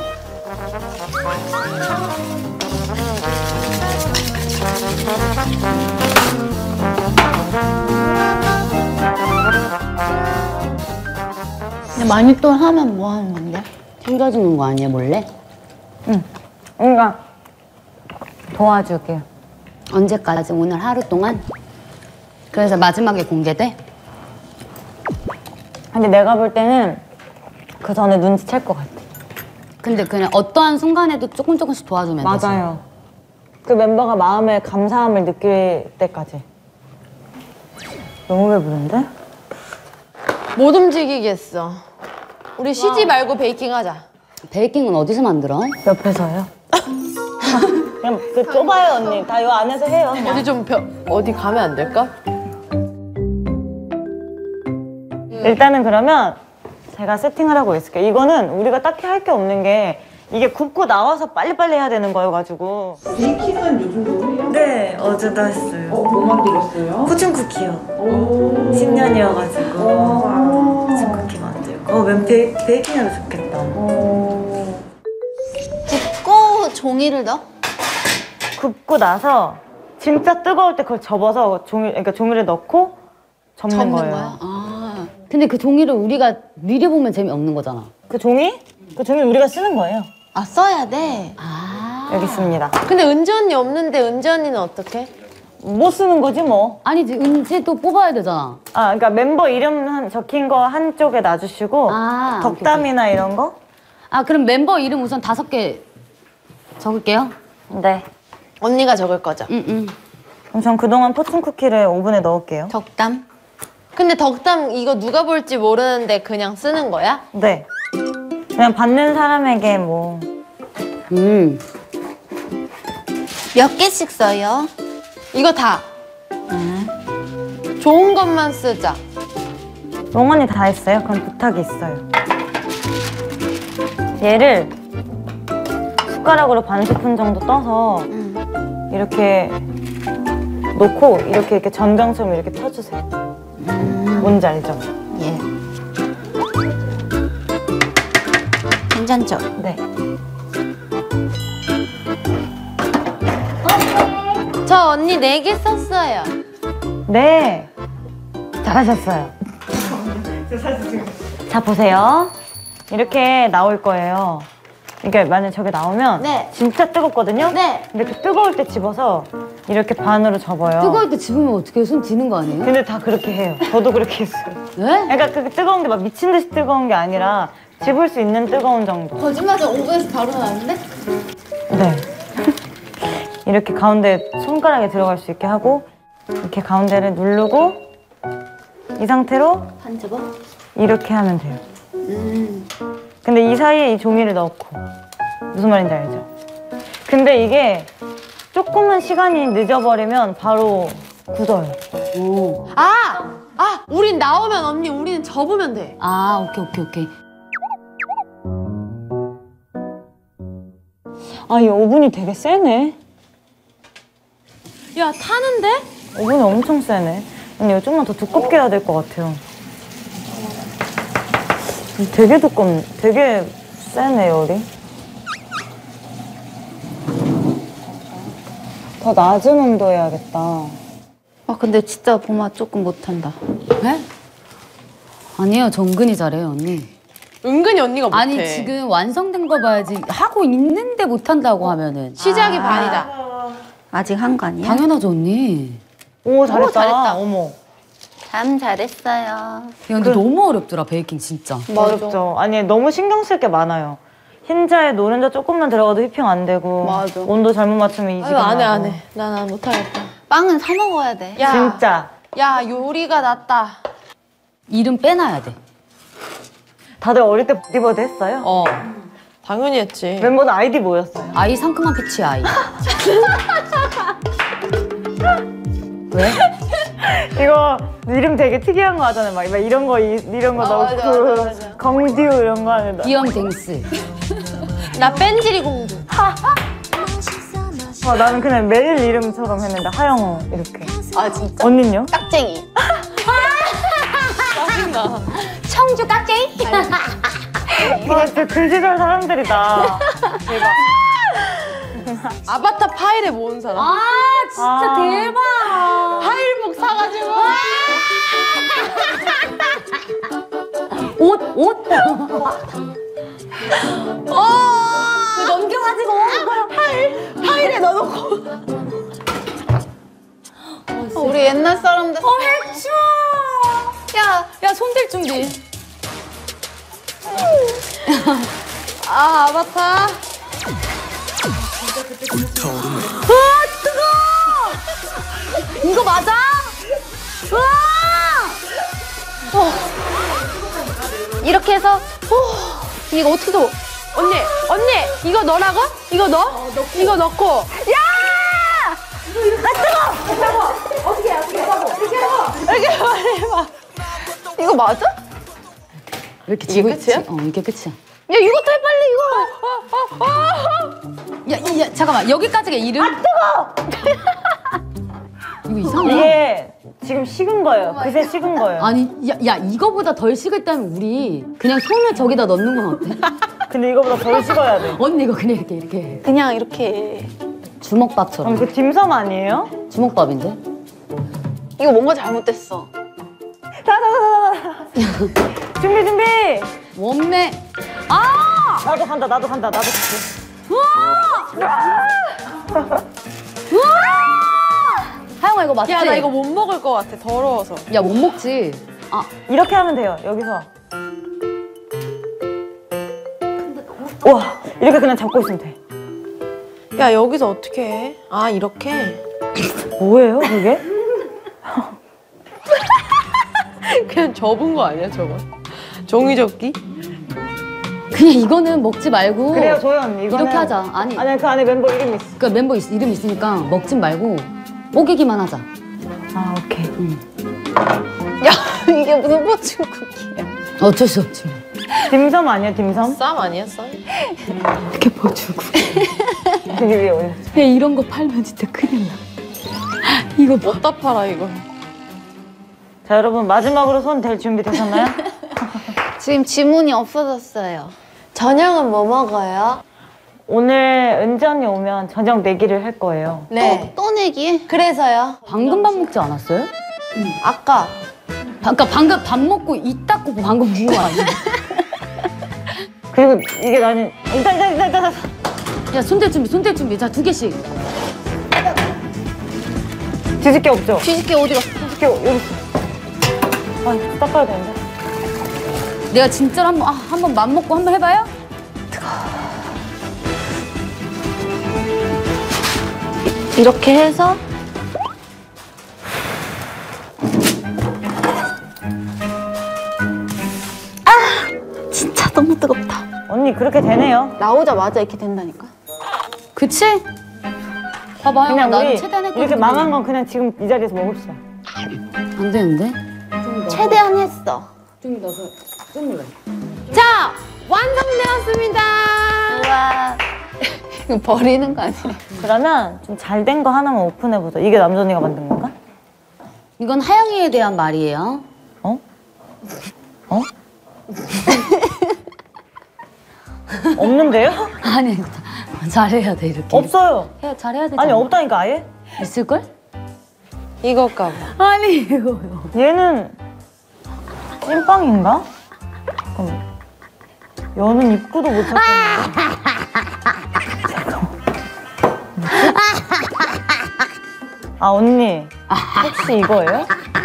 [SPEAKER 4] 근데 많이 또 하면 뭐 하는 건데?
[SPEAKER 3] 챙겨주는 거 아니야, 몰래?
[SPEAKER 1] 그러니까 도와줄게요.
[SPEAKER 3] 언제까지? 오늘 하루 동안? 그래서 마지막에 공개돼?
[SPEAKER 1] 근데 내가 볼 때는 그 전에 눈치챌 것 같아.
[SPEAKER 3] 근데 그냥 어떠한 순간에도 조금씩 도와주면 되지.
[SPEAKER 1] 맞아요. 그 멤버가 마음의 감사함을 느낄 때까지. 너무 배부른데?
[SPEAKER 5] 못 움직이겠어. 우리 쉬지 말고 베이킹 하자.
[SPEAKER 3] 베이킹은 어디서 만들어?
[SPEAKER 1] 옆에서요? 그냥 그 좁아요 언니. 다 요 안에서 해요.
[SPEAKER 5] 어디 좀 어디 가면 안 될까?
[SPEAKER 1] 일단은 그러면 제가 세팅을 하고 있을게요. 이거는 우리가 딱히 할 게 없는 게 이게 굽고 나와서 빨리빨리 해야 되는 거여가지고.
[SPEAKER 2] 베이킹은 요즘도 해요?
[SPEAKER 1] 네, 어제도 했어요.
[SPEAKER 2] 뭐 만들었어요?
[SPEAKER 1] 포춘 쿠키요.
[SPEAKER 2] 오.
[SPEAKER 1] 10년이어가지고
[SPEAKER 2] 와.
[SPEAKER 1] 포춘 쿠키 만들고. 베이킹해도 좋겠다.
[SPEAKER 4] 굽고 종이를 넣어?
[SPEAKER 1] 굽고 나서 진짜 뜨거울 때 그걸 접어서 그러니까 종이를 넣고 접는 거예요.
[SPEAKER 3] 거야? 아. 근데 그 종이를 우리가 미리 보면 재미없는 거잖아.
[SPEAKER 1] 그 종이? 그 종이 우리가 쓰는 거예요.
[SPEAKER 5] 아, 써야 돼?
[SPEAKER 3] 아.
[SPEAKER 1] 여기 있습니다.
[SPEAKER 5] 근데 은지 언니 없는데 은지 언니는 어떡해?
[SPEAKER 1] 못 쓰는 거지 뭐.
[SPEAKER 3] 아니지, 은지도 뽑아야 되잖아.
[SPEAKER 1] 아, 그러니까 멤버 이름 적힌 거 한쪽에 놔주시고
[SPEAKER 3] 아,
[SPEAKER 1] 덕담이나 이런 거?
[SPEAKER 3] 아, 그럼 멤버 이름 우선 5개 적을게요.
[SPEAKER 1] 네.
[SPEAKER 5] 언니가 적을 거죠?
[SPEAKER 3] 응.
[SPEAKER 1] 그럼 전 그동안 포춘 쿠키를 오븐에 넣을게요.
[SPEAKER 5] 덕담? 근데 덕담 이거 누가 볼지 모르는데 그냥 쓰는 거야?
[SPEAKER 1] 네. 그냥 받는 사람에게 뭐.
[SPEAKER 5] 몇 개씩 써요? 이거 다. 좋은 것만 쓰자.
[SPEAKER 1] 롱언니 다 했어요? 그럼 부탁이 있어요. 얘를 숟가락으로 반 스푼 정도 떠서 이렇게 놓고 이렇게 전병처럼 이렇게 펴주세요. 뭔지 알죠?
[SPEAKER 5] 예. 괜찮죠?
[SPEAKER 1] 네.
[SPEAKER 5] 저 언니 4개 썼어요.
[SPEAKER 1] 네. 잘하셨어요. 자, 보세요. 이렇게 나올 거예요. 그러니까 만약 저게 나오면
[SPEAKER 5] 네.
[SPEAKER 1] 진짜 뜨겁거든요?
[SPEAKER 5] 네.
[SPEAKER 1] 근데 그 뜨거울 때 집어서 이렇게 반으로 접어요.
[SPEAKER 3] 뜨거울 때 집으면 어떻게 손 지는 거 아니에요?
[SPEAKER 1] 근데 다 그렇게 해요. 저도 그렇게 했어요.
[SPEAKER 3] 네?
[SPEAKER 1] 그러니까 그 뜨거운 게 막 미친 듯이 뜨거운 게 아니라 집을 수 있는 뜨거운 정도.
[SPEAKER 5] 거짓말에 오븐에서 바로 나왔는데?
[SPEAKER 1] 네. 이렇게 가운데 손가락에 들어갈 수 있게 하고 이렇게 가운데를 누르고 이 상태로
[SPEAKER 5] 반 접어?
[SPEAKER 1] 이렇게 하면 돼요. 근데 이 사이에 이 종이를 넣고 무슨 말인지 알죠? 근데 이게 조금만 시간이 늦어버리면 바로 굳어요.
[SPEAKER 3] 오.
[SPEAKER 5] 우린 나오면 언니 우리는 접으면 돼.
[SPEAKER 3] 아, 오케이.
[SPEAKER 1] 아, 이 오븐이 되게 세네.
[SPEAKER 5] 야, 타는데?
[SPEAKER 1] 오븐이 엄청 세네. 언니 이거 좀만 더 두껍게 해야 될 것 같아요. 되게 세네, 열이. 더 낮은 온도 해야겠다.
[SPEAKER 4] 아 근데 진짜 보마 조금 못한다.
[SPEAKER 3] 네? 아니에요, 정근이 잘해요, 언니.
[SPEAKER 5] 은근히 언니가 못해.
[SPEAKER 3] 아니, 지금 완성된 거 봐야지. 하고 있는데 못한다고 하면은.
[SPEAKER 5] 시작이 반이다.
[SPEAKER 4] 아직 한 거 아니야?
[SPEAKER 3] 당연하죠, 언니.
[SPEAKER 1] 오, 잘했다.
[SPEAKER 5] 잘했다.
[SPEAKER 1] 어머.
[SPEAKER 4] 참 잘했어요.
[SPEAKER 3] 야, 근데 너무 어렵더라, 베이킹 진짜.
[SPEAKER 1] 어렵죠. 아니, 너무 신경 쓸 게 많아요. 흰자에 노른자 조금만 들어가도 휘핑 안 되고.
[SPEAKER 5] 맞아.
[SPEAKER 1] 온도 잘못 맞추면 이
[SPEAKER 5] 아유,
[SPEAKER 1] 지금
[SPEAKER 5] 안 해,
[SPEAKER 1] 나고.
[SPEAKER 5] 안 해. 난 못하겠다.
[SPEAKER 4] 빵은 사 먹어야 돼.
[SPEAKER 5] 야,
[SPEAKER 1] 진짜.
[SPEAKER 5] 야, 요리가 낫다.
[SPEAKER 3] 이름 빼놔야 돼.
[SPEAKER 1] 다들 어릴 때 보디버드 했어요?
[SPEAKER 5] 어. 당연히 했지.
[SPEAKER 1] 멤버들 아이디 뭐였어요?
[SPEAKER 3] 아이 상큼한 피치 아이. 왜?
[SPEAKER 1] 이거 이름 되게 특이한 거 하잖아요. 막 이런 거 넣고
[SPEAKER 5] 맞아.
[SPEAKER 1] 검듀 이런 거 하는.
[SPEAKER 3] 디엄 댕스.
[SPEAKER 5] 나 뺀지리 공주.
[SPEAKER 1] 나는 그냥 매일 이름처럼 했는데 하영호 이렇게.
[SPEAKER 5] 아, 진짜?
[SPEAKER 1] 언니는요?
[SPEAKER 5] 깍쟁이. 짜증나.
[SPEAKER 3] 청주 깍쟁이.
[SPEAKER 1] 와, 진짜 글지절 사람들이다. 대박.
[SPEAKER 5] 아바타 파일에 모은 사람.
[SPEAKER 3] 아, 진짜
[SPEAKER 1] 아.
[SPEAKER 3] 대박.
[SPEAKER 5] 파일북 사가지고.
[SPEAKER 3] 옷. 넘겨가지고.
[SPEAKER 5] 파일에 넣어놓고.
[SPEAKER 4] 우리 옛날 사람들.
[SPEAKER 3] 해줘. 야, 손댈 준비.
[SPEAKER 5] 아바타.
[SPEAKER 3] 이거 맞아? 우와!
[SPEAKER 4] 이렇게 해서
[SPEAKER 5] 이거 어떻게 넣어? 언니, 이거 넣으라고? 이거 넣어? 이거 넣고. 이렇게 빨리 해봐.
[SPEAKER 4] 이거 맞아?
[SPEAKER 3] 왜 이렇게
[SPEAKER 5] 이게
[SPEAKER 3] 지고
[SPEAKER 5] 끝이야?
[SPEAKER 3] 있지? 이게 끝이야.
[SPEAKER 4] 야 이것도 해 빨리 이거.
[SPEAKER 3] 야, 잠깐만. 여기까지가 이름? 이거 이상해.
[SPEAKER 1] 이게 지금 식은 거예요. 그새 식은 거예요.
[SPEAKER 3] 아니, 야, 이거보다 덜 식을 때면 우리 그냥 손을 저기다 넣는 건 어때?
[SPEAKER 1] 근데 이거보다 덜 식어야 돼.
[SPEAKER 3] 언니 이거 그냥 이렇게.
[SPEAKER 4] 그냥 이렇게.
[SPEAKER 3] 주먹밥처럼.
[SPEAKER 1] 그럼 그 딤섬 아니에요?
[SPEAKER 3] 주먹밥인데?
[SPEAKER 4] 이거 뭔가 잘못됐어.
[SPEAKER 1] 준비 준비.
[SPEAKER 3] 원매. 아!
[SPEAKER 1] 나도 간다. 나도 갈게.
[SPEAKER 3] 하영아 이거 맞지?
[SPEAKER 5] 야, 나 이거 못 먹을 것 같아. 더러워서.
[SPEAKER 3] 야, 못 먹지. 아,
[SPEAKER 1] 이렇게 하면 돼요. 여기서. 와, 이렇게 그냥 잡고 있으면 돼.
[SPEAKER 5] 야, 여기서 어떻게 해? 아, 이렇게?
[SPEAKER 1] 뭐예요, 그게?
[SPEAKER 5] 그냥 접은 거 아니야, 저거? 종이 접기?
[SPEAKER 3] 그냥 이거는 먹지 말고.
[SPEAKER 1] 그래요, 조연 언니. 이거는
[SPEAKER 3] 이렇게 하자. 아니,
[SPEAKER 1] 그 안에 멤버 이름이 있어.
[SPEAKER 3] 그러니까 멤버 이름 있으니까 먹진 말고 뽀개기만 하자.
[SPEAKER 1] 아, 오케이.
[SPEAKER 5] 야, 이게 무슨 포춘 쿠키야?
[SPEAKER 3] 어쩔 수 없지.
[SPEAKER 1] 딤섬 아니야, 딤섬?
[SPEAKER 5] 쌈 아니야, 쌈?
[SPEAKER 3] 이렇게 버주고.
[SPEAKER 1] 되게 위에 올려.
[SPEAKER 3] 야, 이런 거 팔면 진짜 큰일 나. 이거 봐.
[SPEAKER 5] 어디다 팔아, 이걸?
[SPEAKER 1] 자, 여러분 마지막으로 손 댈 준비 되셨나요?
[SPEAKER 4] 지금 지문이 없어졌어요.
[SPEAKER 5] 저녁은 뭐 먹어요?
[SPEAKER 1] 오늘 은지 언니 오면 저녁 내기를 할 거예요.
[SPEAKER 5] 네.
[SPEAKER 4] 또 내기?
[SPEAKER 5] 그래서요?
[SPEAKER 3] 방금 밥 먹지 않았어요?
[SPEAKER 5] 아까.
[SPEAKER 3] 그러니까 방금 밥 먹고 입 닦고 방금 먹은 거 아니야?
[SPEAKER 1] 그리고 이게 나는 일단.
[SPEAKER 3] 야, 손댈 준비. 자, 2개씩.
[SPEAKER 1] 뒤집개 없죠?
[SPEAKER 4] 뒤집개 어디 갔어?
[SPEAKER 1] 뒤집개 여기 있어. 아, 이거 닦아야 되는데.
[SPEAKER 3] 내가 진짜로 한번 맘 먹고 한번 해봐요?
[SPEAKER 4] 이렇게 해서 진짜 너무 뜨겁다.
[SPEAKER 1] 언니 그렇게 되네요.
[SPEAKER 4] 나오자마자 이렇게 된다니까.
[SPEAKER 3] 그치? 봐봐요.
[SPEAKER 1] 그냥
[SPEAKER 3] 나는
[SPEAKER 1] 우리
[SPEAKER 3] 최대한 했거든.
[SPEAKER 1] 이렇게 망한 건 그냥 지금 이 자리에서 먹읍시다.
[SPEAKER 3] 안 되는데?
[SPEAKER 4] 최대한 했어.
[SPEAKER 3] 좀 더, 좀 더.
[SPEAKER 5] 자, 완성되었습니다.
[SPEAKER 4] 우와. 이거 버리는 거 아니야?
[SPEAKER 1] 그러면 좀 잘 된 거 하나만 오픈해보자. 이게 남준이가 만든 건가?
[SPEAKER 3] 이건 하영이에 대한 말이에요.
[SPEAKER 1] 어? 어? 없는데요?
[SPEAKER 3] 아니, 잘해야 돼, 이렇게.
[SPEAKER 1] 없어요.
[SPEAKER 3] 잘해야 되잖아.
[SPEAKER 1] 아니 없다니까 아예?
[SPEAKER 3] 있을걸?
[SPEAKER 5] 이걸까 봐.
[SPEAKER 3] 아니, 이거.
[SPEAKER 1] 얘는 찐빵인가? 잠깐만. 여는 입구도 못 찾겠는데. 잠깐만. 뭐지? 아 언니 혹시 이거예요?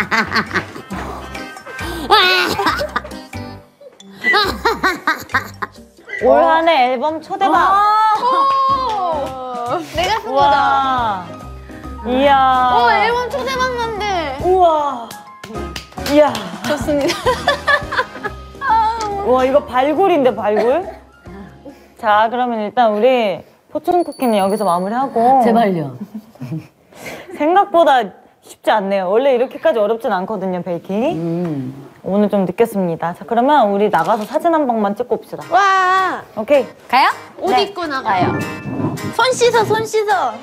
[SPEAKER 1] 올 한 해 앨범 초대박.
[SPEAKER 4] 내가 쓴 거다.
[SPEAKER 1] 우와. 이야.
[SPEAKER 4] 앨범 초대박 난데.
[SPEAKER 1] 우와. 이야.
[SPEAKER 4] 좋습니다.
[SPEAKER 1] 와 이거 발굴인데 발굴? 자 그러면 일단 우리 포춘 쿠키는 여기서 마무리하고.
[SPEAKER 3] 제발요.
[SPEAKER 1] 생각보다 쉽지 않네요. 원래 이렇게까지 어렵진 않거든요 베이킹이. 오늘 좀 느꼈습니다. 자 그러면 우리 나가서 사진 한 방만 찍고 옵시다.
[SPEAKER 5] 와!
[SPEAKER 1] 오케이.
[SPEAKER 3] 가요?
[SPEAKER 4] 옷 입고 나가요. 손 씻어, 손 씻어.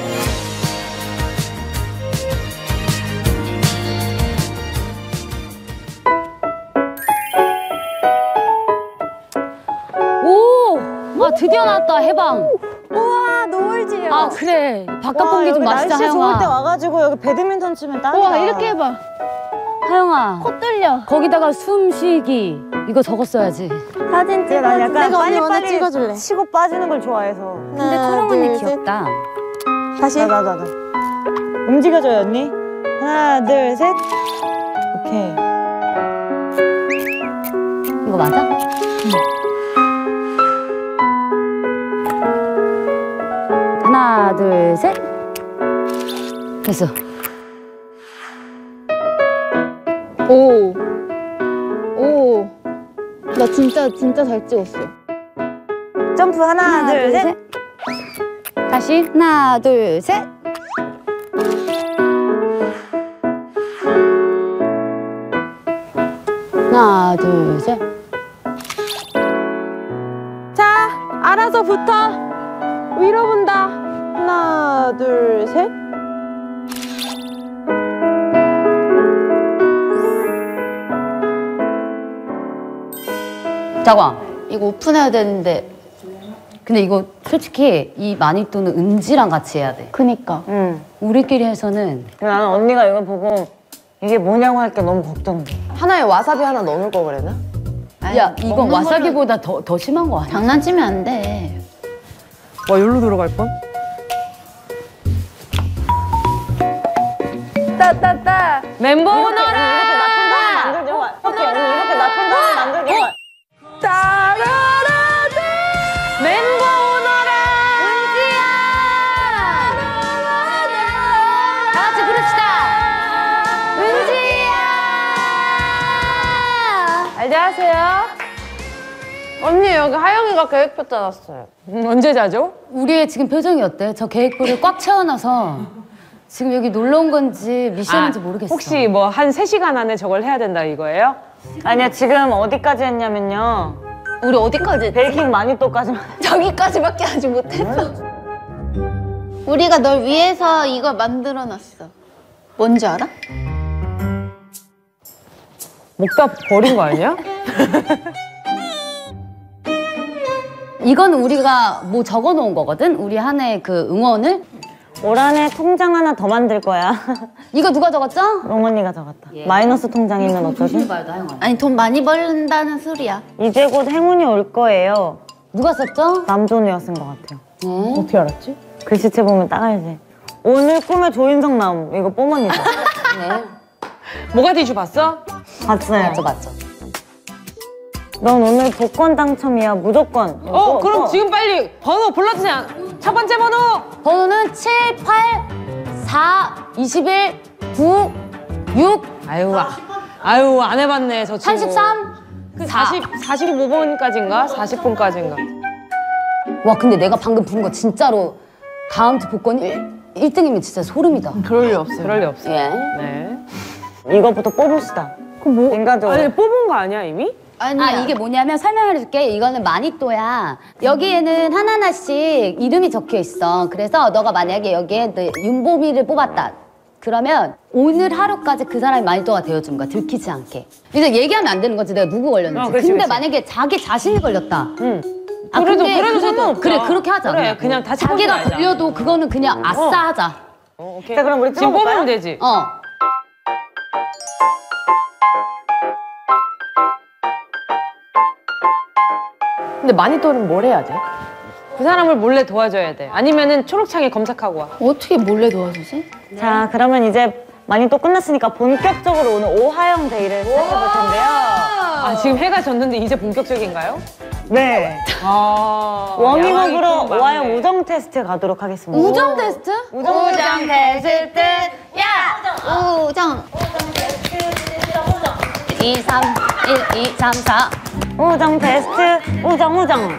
[SPEAKER 3] 오! 아, 드디어 나왔다, 해방.
[SPEAKER 1] 우와 노을지요.
[SPEAKER 3] 아, 그래. 바깥 공기 좀 마시자,
[SPEAKER 1] 날씨 좋을 때
[SPEAKER 3] 하영아.
[SPEAKER 1] 와가지고 여기 배드민턴 치면 딱이다.
[SPEAKER 4] 와, 이렇게 해봐.
[SPEAKER 3] 하영아.
[SPEAKER 4] 코 뚫려.
[SPEAKER 3] 거기다가 숨 쉬기. 이거 적었어야지.
[SPEAKER 4] 사진
[SPEAKER 1] 근데 난 약간
[SPEAKER 5] 내가 언니
[SPEAKER 1] 빨리빨리
[SPEAKER 5] 먼저 찍어줄래.
[SPEAKER 1] 치고 빠지는 걸 좋아해서.
[SPEAKER 3] 근데 토랑 언니 귀엽다.
[SPEAKER 5] 다시.
[SPEAKER 1] 나. 움직여줘요 언니. 하나 둘 셋. 오케이.
[SPEAKER 3] 이거 맞아? 하나, 둘, 셋. 됐어.
[SPEAKER 4] 오. 오. 나 진짜 잘 찍었어.
[SPEAKER 1] 점프 하나 둘 셋.
[SPEAKER 3] 다시. 하나, 둘, 셋. 하나, 둘, 셋.
[SPEAKER 5] 자, 알아서 붙어. 위로 본다. 하나, 둘, 셋.
[SPEAKER 3] 자광, 이거 오픈해야 되는데. 근데 이거 솔직히 이 마니또는 은지랑 같이 해야 돼.
[SPEAKER 4] 그니까.
[SPEAKER 1] 응.
[SPEAKER 3] 우리끼리 해서는
[SPEAKER 1] 나는 언니가 이거 보고 이게 뭐냐고 할 게 너무 걱정돼.
[SPEAKER 5] 하나에 와사비 하나 넣어놓을 걸 그랬나?
[SPEAKER 3] 야, 이건 와사비보다 더 심한 거 아니야?
[SPEAKER 4] 장난치면 안 돼.
[SPEAKER 5] 와, 여기로 들어갈 뻔?
[SPEAKER 4] 따따따.
[SPEAKER 5] 멤버 오너라!
[SPEAKER 1] 오케이, 언니 이렇게 나 통장을 만들게.
[SPEAKER 5] 따라라라! 멤버 오너라!
[SPEAKER 3] 다 같이 부릅시다.
[SPEAKER 5] 안녕하세요. 언니, 여기 하영이가 계획표 짜놨어요. 언제 자죠?
[SPEAKER 3] 우리의 지금 표정이 어때? 저 계획표를 꽉 채워놔서 지금 여기 놀러 온 건지 미션인지 모르겠어.
[SPEAKER 5] 혹시 뭐 한 3시간 안에 저걸 해야 된다 이거예요?
[SPEAKER 1] 아니야, 지금 어디까지 했냐면요.
[SPEAKER 4] 우리 어디까지?
[SPEAKER 1] 베이킹 마니또까지만.
[SPEAKER 4] 저기까지밖에 하지 못했어. 우리가 널 위해서 이거 만들어놨어. 뭔지 알아?
[SPEAKER 5] 먹다 버린 거 아니야?
[SPEAKER 3] 이건 우리가 뭐 적어놓은 거거든? 우리 한 해 그 응원을.
[SPEAKER 1] 올 한해 통장 하나 더 만들 거야.
[SPEAKER 3] 이거 누가 적었죠?
[SPEAKER 1] 롱언니가 적었다. 마이너스 통장이면 어쩌지?
[SPEAKER 4] 아니 돈 많이 벌는다는 소리야.
[SPEAKER 1] 이제 곧 행운이 올 거예요.
[SPEAKER 3] 누가 썼죠?
[SPEAKER 1] 남존이가 쓴 것 같아요.
[SPEAKER 5] 어떻게 알았지?
[SPEAKER 1] 글씨체 보면 딱 알지. 오늘 꿈에 조인성 나옴. 이거 뽀머니다.
[SPEAKER 3] 네.
[SPEAKER 5] 모가디슈 봤어?
[SPEAKER 1] 봤어요.
[SPEAKER 3] 맞죠.
[SPEAKER 1] 넌 오늘 복권 당첨이야. 무조건.
[SPEAKER 5] 그럼 지금 빨리 번호 불러주세요. 첫 번째 번호!
[SPEAKER 3] 번호는 7, 8, 4, 21, 9, 6,
[SPEAKER 5] 아유, 안 해봤네, 저 친구.
[SPEAKER 3] 33, 4.
[SPEAKER 5] 45번까지인가? 40분까지인가?
[SPEAKER 3] 와, 근데 내가 방금 부른 거 진짜로 다음 주 복권이 1등이면 진짜 소름이다.
[SPEAKER 5] 그럴 리 없어요.
[SPEAKER 3] 예.
[SPEAKER 5] 네.
[SPEAKER 1] 이거부터 뽑읍시다. 그럼 뭐? 인간적으로.
[SPEAKER 5] 아니, 뽑은 거 아니야, 이미?
[SPEAKER 4] 아니야.
[SPEAKER 3] 아, 이게 뭐냐면 설명해줄게. 이거는 마니또야. 여기에는 하나하나씩 이름이 적혀 있어. 그래서 너가 만약에 여기에 너 윤보미를 뽑았다. 그러면 오늘 하루까지 그 사람이 마니또가 되어준 거야. 들키지 않게. 이제 얘기하면 안 되는 거지. 내가 누구 걸렸는지.
[SPEAKER 5] 그치,
[SPEAKER 3] 근데
[SPEAKER 5] 그치.
[SPEAKER 3] 만약에 자기 자신이 걸렸다.
[SPEAKER 5] 응.
[SPEAKER 3] 아,
[SPEAKER 5] 그래도 상관없다.
[SPEAKER 3] 그래, 그렇게 하자.
[SPEAKER 5] 그래, 그냥 다 짚어주고
[SPEAKER 3] 자기가
[SPEAKER 5] 알자.
[SPEAKER 3] 걸려도 그거는 그냥 아싸 하자.
[SPEAKER 5] 오케이.
[SPEAKER 1] 자, 그럼 우리
[SPEAKER 5] 지금
[SPEAKER 1] 찍어볼까요?
[SPEAKER 5] 뽑으면 되지. 근데 마니또는 뭘 해야 돼? 그 사람을 몰래 도와줘야 돼. 아니면은 초록창에 검색하고 와.
[SPEAKER 4] 어떻게 몰래 도와주지?
[SPEAKER 1] 자, 그러면 이제 많이 또 끝났으니까 본격적으로 오늘 오하영 데이를 시작해볼 텐데요.
[SPEAKER 5] 아, 지금 해가 졌는데 이제 본격적인가요?
[SPEAKER 1] 네.
[SPEAKER 5] 아.
[SPEAKER 1] 워밍업으로
[SPEAKER 5] 야망이 또
[SPEAKER 1] 오하영
[SPEAKER 5] 많네.
[SPEAKER 1] 우정 테스트 가도록 하겠습니다.
[SPEAKER 3] 우정 테스트?
[SPEAKER 1] 우정 테스트.
[SPEAKER 4] 우정.
[SPEAKER 3] 2, 3, 1, 2, 3, 4.
[SPEAKER 1] 우정 테스트. 우정.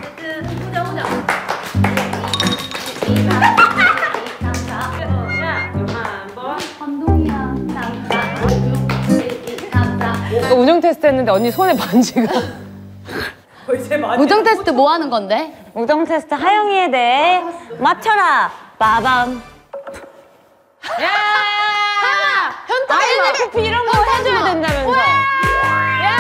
[SPEAKER 5] 우정 테스트 했는데 언니 손에 반지가.
[SPEAKER 3] 우정 테스트 뭐 하는 건데?
[SPEAKER 1] 우정 테스트 하영이에 대해 맞춰라. 빠밤.
[SPEAKER 5] 야! 현타가 커피 이런 거 해줘야 된다면서. 야!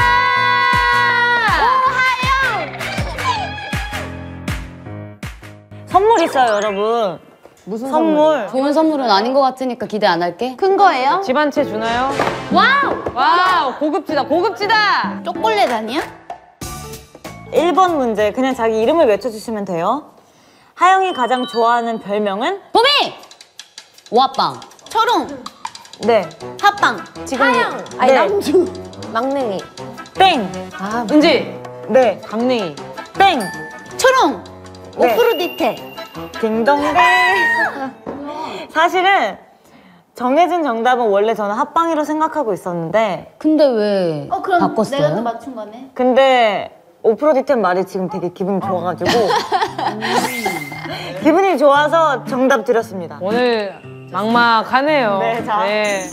[SPEAKER 1] 선물 있어요, 여러분.
[SPEAKER 5] 무슨
[SPEAKER 1] 선물.
[SPEAKER 3] 좋은 선물은 아닌 것 같으니까 기대 안 할게.
[SPEAKER 4] 큰 거예요?
[SPEAKER 5] 집 한 채 주나요?
[SPEAKER 3] 와우!
[SPEAKER 5] 와우, 고급지다.
[SPEAKER 4] 초콜릿 아니야?
[SPEAKER 1] 1번 문제. 그냥 자기 이름을 외쳐주시면 돼요. 하영이 가장 좋아하는 별명은?
[SPEAKER 3] 보미! 오아빵.
[SPEAKER 4] 초롱.
[SPEAKER 1] 네.
[SPEAKER 4] 핫빵. 지금
[SPEAKER 5] 하영.
[SPEAKER 1] 아니, 남주.
[SPEAKER 4] 막냉이.
[SPEAKER 1] 땡.
[SPEAKER 5] 은지,
[SPEAKER 1] 네.
[SPEAKER 5] 강냉이.
[SPEAKER 1] 땡.
[SPEAKER 4] 초롱.
[SPEAKER 1] 네.
[SPEAKER 4] 오프로디테.
[SPEAKER 1] 딩동댕. 사실은 정해진 정답은 원래 저는 핫빵이로 생각하고 있었는데
[SPEAKER 3] 근데 왜
[SPEAKER 4] 그럼
[SPEAKER 3] 바꿨어요?
[SPEAKER 4] 내가 또 맞춘 거네.
[SPEAKER 1] 근데 오프로디텐 말이 지금 되게 기분이 좋아가지고 기분이 좋아서 정답 드렸습니다.
[SPEAKER 5] 오늘 막막하네요.
[SPEAKER 1] 네, 자.
[SPEAKER 5] 네.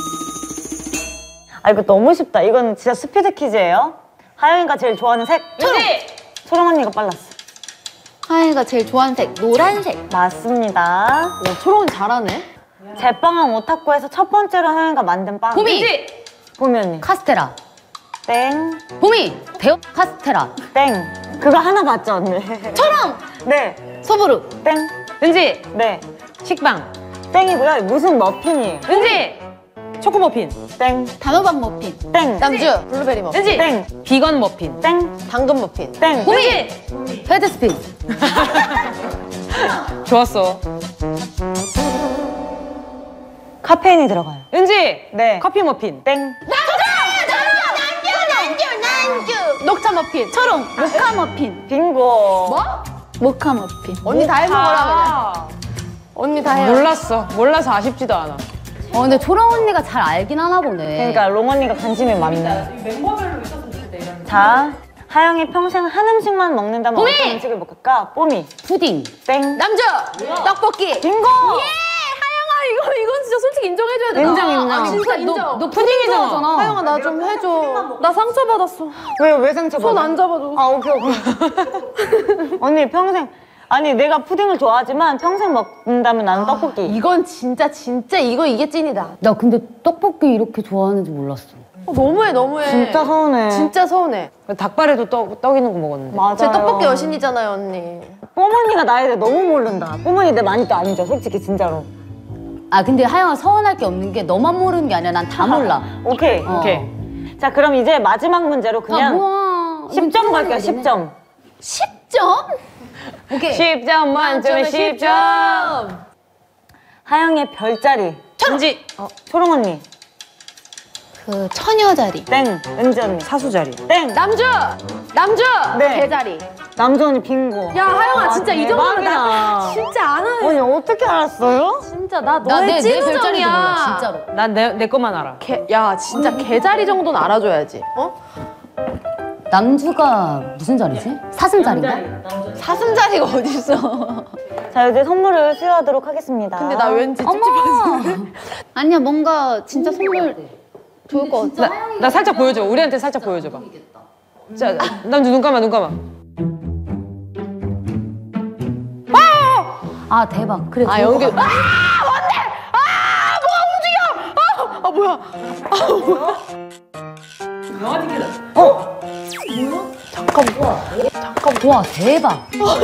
[SPEAKER 1] 아 이거 너무 쉽다. 이건 진짜 스피드 퀴즈예요. 하영이가 제일 좋아하는 색.
[SPEAKER 5] 은지!
[SPEAKER 1] 소령 언니가 빨랐어.
[SPEAKER 4] 하영이가 제일 좋아하는 색 노란색.
[SPEAKER 1] 맞습니다.
[SPEAKER 5] 초롱은 잘하네.
[SPEAKER 1] 제빵왕 오타쿠에서 첫 번째로 하영이가 만든 빵.
[SPEAKER 3] 보미!
[SPEAKER 1] 보미 언니.
[SPEAKER 3] 카스테라.
[SPEAKER 1] 땡.
[SPEAKER 3] 보미! 대엽 카스테라.
[SPEAKER 1] 땡. 그거 하나 봤죠 언니?
[SPEAKER 4] 초롱.
[SPEAKER 1] 네.
[SPEAKER 4] 소보루.
[SPEAKER 1] 땡.
[SPEAKER 5] 은지,
[SPEAKER 1] 네.
[SPEAKER 5] 식빵.
[SPEAKER 1] 땡이고요. 무슨 머핀이에요?
[SPEAKER 5] 은지, 초코머핀.
[SPEAKER 2] 땡.
[SPEAKER 4] 단호박 머핀.
[SPEAKER 2] 땡.
[SPEAKER 5] 남주. 블루베리 머핀.
[SPEAKER 2] 은지. 땡.
[SPEAKER 5] 비건 머핀.
[SPEAKER 2] 땡.
[SPEAKER 5] 당근 머핀.
[SPEAKER 2] 땡.
[SPEAKER 5] 고민.
[SPEAKER 3] 헤드스핀.
[SPEAKER 5] 좋았어.
[SPEAKER 1] 카페인이 들어가요.
[SPEAKER 5] 은지.
[SPEAKER 1] 네.
[SPEAKER 5] 커피 머핀.
[SPEAKER 1] 땡.
[SPEAKER 4] 녹차 머핀. 초롱. 모카 머핀.
[SPEAKER 1] 빙고.
[SPEAKER 4] 뭐? 모카 머핀.
[SPEAKER 5] 언니 다 해먹어라 그냥. 언니 다 해. 몰라서 아쉽지도 않아.
[SPEAKER 3] 근데 초롱 언니가 잘 알긴 하나 보네.
[SPEAKER 1] 그러니까 롱 언니가 관심이 많네. 멤버별로 있었으면 좋겠다. 자, 하영이 평생 한 음식만 먹는다면
[SPEAKER 3] 뽀미!
[SPEAKER 1] 어떤 음식을 먹을까? 뽀미.
[SPEAKER 3] 푸딩.
[SPEAKER 1] 땡.
[SPEAKER 5] 남주. 떡볶이.
[SPEAKER 1] 빙고.
[SPEAKER 5] 이건 진짜 솔직히 인정해줘야 돼.
[SPEAKER 1] 인정.
[SPEAKER 5] 진짜 인정.
[SPEAKER 3] 너 푸딩이잖아.
[SPEAKER 5] 하영아 나 좀 해줘. 나 상처받았어.
[SPEAKER 1] 왜 상처받아?
[SPEAKER 5] 손 안 잡아줘.
[SPEAKER 1] 아, 오케이. 언니 평생. 아니, 내가 푸딩을 좋아하지만 평생 먹는다면 나는 떡볶이.
[SPEAKER 5] 이건 진짜 이게 찐이다.
[SPEAKER 3] 나 근데 떡볶이 이렇게 좋아하는지 몰랐어.
[SPEAKER 5] 너무해.
[SPEAKER 1] 진짜 서운해.
[SPEAKER 5] 진짜 서운해. 닭발에도 떡 있는 거 먹었는데.
[SPEAKER 1] 맞아요.
[SPEAKER 5] 제 떡볶이 여신이잖아요, 언니.
[SPEAKER 1] 뽀머니가 나에 대해 너무 모른다. 뽀머니 내 많이 또 아니죠, 솔직히 진짜로.
[SPEAKER 3] 아 근데 하영아 서운할 게 없는 게 너만 모르는 게 아니라 난 다 몰라.
[SPEAKER 1] 오케이. 자, 그럼 이제 마지막 문제로 그냥
[SPEAKER 3] 뭐야.
[SPEAKER 1] 10점 갈게요, 10점.
[SPEAKER 4] 10점?
[SPEAKER 3] 오케이.
[SPEAKER 5] 10점 만점에 10점.
[SPEAKER 1] 하영의 별자리.
[SPEAKER 5] 은지.
[SPEAKER 1] 초롱 언니.
[SPEAKER 4] 그 처녀자리.
[SPEAKER 1] 땡. 은지 언니.
[SPEAKER 5] 사수자리.
[SPEAKER 1] 땡.
[SPEAKER 5] 남주.
[SPEAKER 1] 네.
[SPEAKER 4] 개자리.
[SPEAKER 1] 남주 언니 빙고.
[SPEAKER 5] 야, 하영아,
[SPEAKER 1] 와,
[SPEAKER 5] 진짜 이 정도면 나
[SPEAKER 1] 대박이다.
[SPEAKER 5] 진짜 안 하는.
[SPEAKER 1] 언니 어떻게 알았어요?
[SPEAKER 5] 진짜 나
[SPEAKER 3] 나
[SPEAKER 5] 너의
[SPEAKER 3] 내 별자리도
[SPEAKER 5] 찐우정이야.
[SPEAKER 3] 몰라 진짜로.
[SPEAKER 5] 난 내 것만 알아. 야, 진짜 개자리 정도는 알아줘야지.
[SPEAKER 3] 남주가 무슨 자리지? 사슴자리인가?
[SPEAKER 5] 사슴자리가 어딨어?
[SPEAKER 1] 자, 이제 선물을 수여하도록 하겠습니다.
[SPEAKER 5] 근데 나 왠지
[SPEAKER 3] 어머.
[SPEAKER 5] 찝찝하지.
[SPEAKER 4] 아니야 뭔가 진짜 선물 좋을 것 같아.
[SPEAKER 5] 나 살짝 보여줘. 우리한테 살짝 보여줘봐. 자, 남주 눈 감아.
[SPEAKER 3] 아 대박. 그래.
[SPEAKER 5] 아,
[SPEAKER 3] 좋을
[SPEAKER 5] 연기.
[SPEAKER 3] 것 같아.
[SPEAKER 5] 뭐야?
[SPEAKER 3] 와 대박.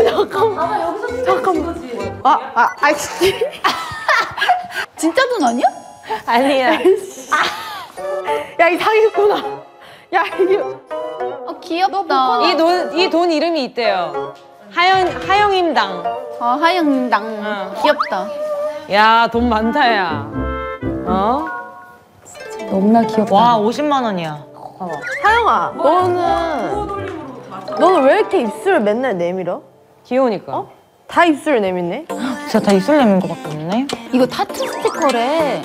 [SPEAKER 4] 진짜 눈 아니야?
[SPEAKER 5] 아니야. 야, 이 상했구나. 야, 이게.
[SPEAKER 4] 귀엽다.
[SPEAKER 5] 이 돈 이름이 있대요. 하영임당.
[SPEAKER 4] 하영당. 귀엽다.
[SPEAKER 5] 야, 돈 많다, 야.
[SPEAKER 3] 너무나 귀엽다.
[SPEAKER 1] 와, 50만 원이야.
[SPEAKER 5] 하영아, 너는 왜 이렇게 입술을 맨날 내밀어? 귀여우니까. 다 입술을 내밀네?
[SPEAKER 1] 진짜 다 입술 내민 거밖에 없네.
[SPEAKER 4] 이거 타투 스티커래.